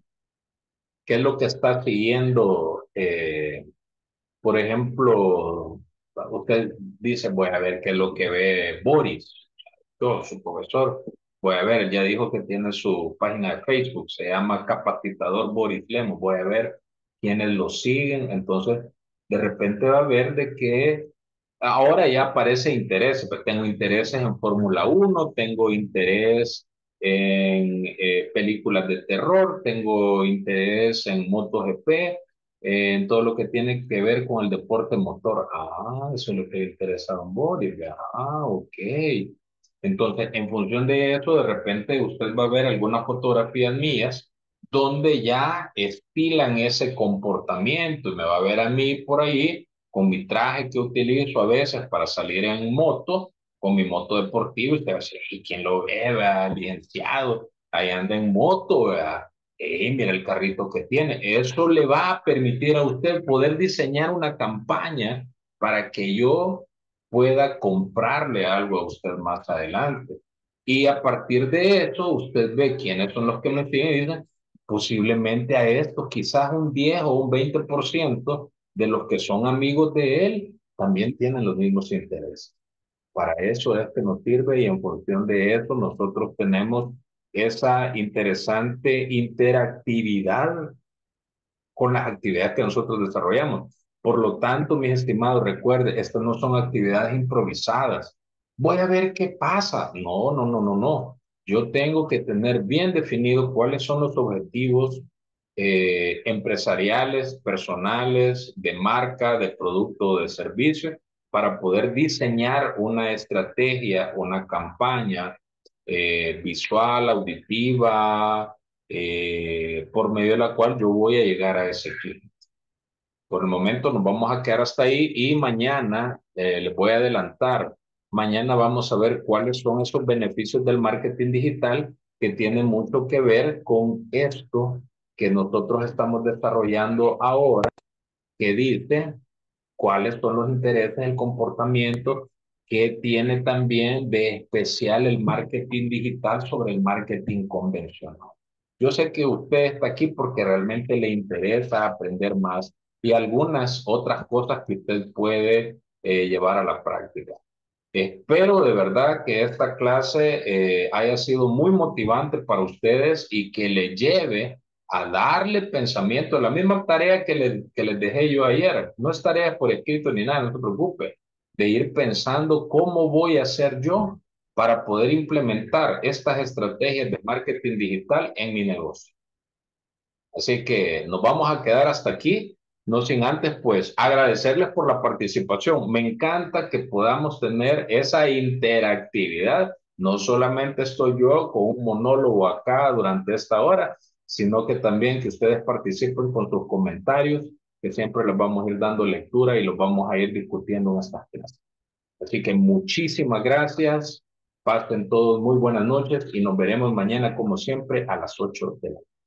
qué es lo que está siguiendo. Eh, por ejemplo, usted dice, voy a ver qué es lo que ve Boris, yo, su profesor. Voy a ver, ya dijo que tiene su página de Facebook, se llama Capacitador Boris Lemos. Voy a ver quiénes lo siguen. Entonces, de repente va a ver de que ahora ya aparece interés. Pues tengo intereses en Fórmula Uno, tengo interés en eh, películas de terror, tengo interés en MotoGP, eh, en todo lo que tiene que ver con el deporte motor. Ah, eso es lo que le interesa a Don Boris. ¿Verdad? Ah, ok. Entonces, en función de eso, de repente usted va a ver algunas fotografías mías donde ya estilan ese comportamiento y me va a ver a mí por ahí con mi traje que utilizo a veces para salir en moto, con mi moto deportiva, y usted va a decir, ¿y quién lo ve, verdad? Licenciado? Ahí anda en moto, ¿verdad? Eh, mira el carrito que tiene. Eso le va a permitir a usted poder diseñar una campaña para que yo pueda comprarle algo a usted más adelante. Y a partir de eso, usted ve quiénes son los que me siguen y dicen, posiblemente a esto, quizás un diez o un veinte por ciento de los que son amigos de él también tienen los mismos intereses. Para eso es que nos sirve y en función de eso nosotros tenemos esa interesante interactividad con las actividades que nosotros desarrollamos. Por lo tanto, mis estimados, recuerden, estas no son actividades improvisadas. Voy a ver qué pasa. No, no, no, no, no. Yo tengo que tener bien definido cuáles son los objetivos eh, empresariales, personales, de marca, de producto o de servicio, para poder diseñar una estrategia, una campaña eh, visual, auditiva, eh, por medio de la cual yo voy a llegar a ese cliente. Por el momento nos vamos a quedar hasta ahí y mañana eh, les voy a adelantar. Mañana vamos a ver cuáles son esos beneficios del marketing digital que tienen mucho que ver con esto que nosotros estamos desarrollando ahora, que dice cuáles son los intereses, el comportamiento que tiene también de especial el marketing digital sobre el marketing convencional. Yo sé que usted está aquí porque realmente le interesa aprender más y algunas otras cosas que usted puede eh, llevar a la práctica. Espero de verdad que esta clase eh, haya sido muy motivante para ustedes y que les lleve a darle pensamiento a la misma tarea que, le, que les dejé yo ayer. No es tarea por escrito ni nada, no se preocupe, de ir pensando cómo voy a hacer yo para poder implementar estas estrategias de marketing digital en mi negocio. Así que nos vamos a quedar hasta aquí, no sin antes pues agradecerles por la participación. Me encanta que podamos tener esa interactividad. No solamente estoy yo con un monólogo acá durante esta hora, sino que también que ustedes participen con sus comentarios, que siempre les vamos a ir dando lectura y los vamos a ir discutiendo en estas clases. Así que muchísimas gracias. Pasen todos muy buenas noches y nos veremos mañana como siempre a las ocho de la noche.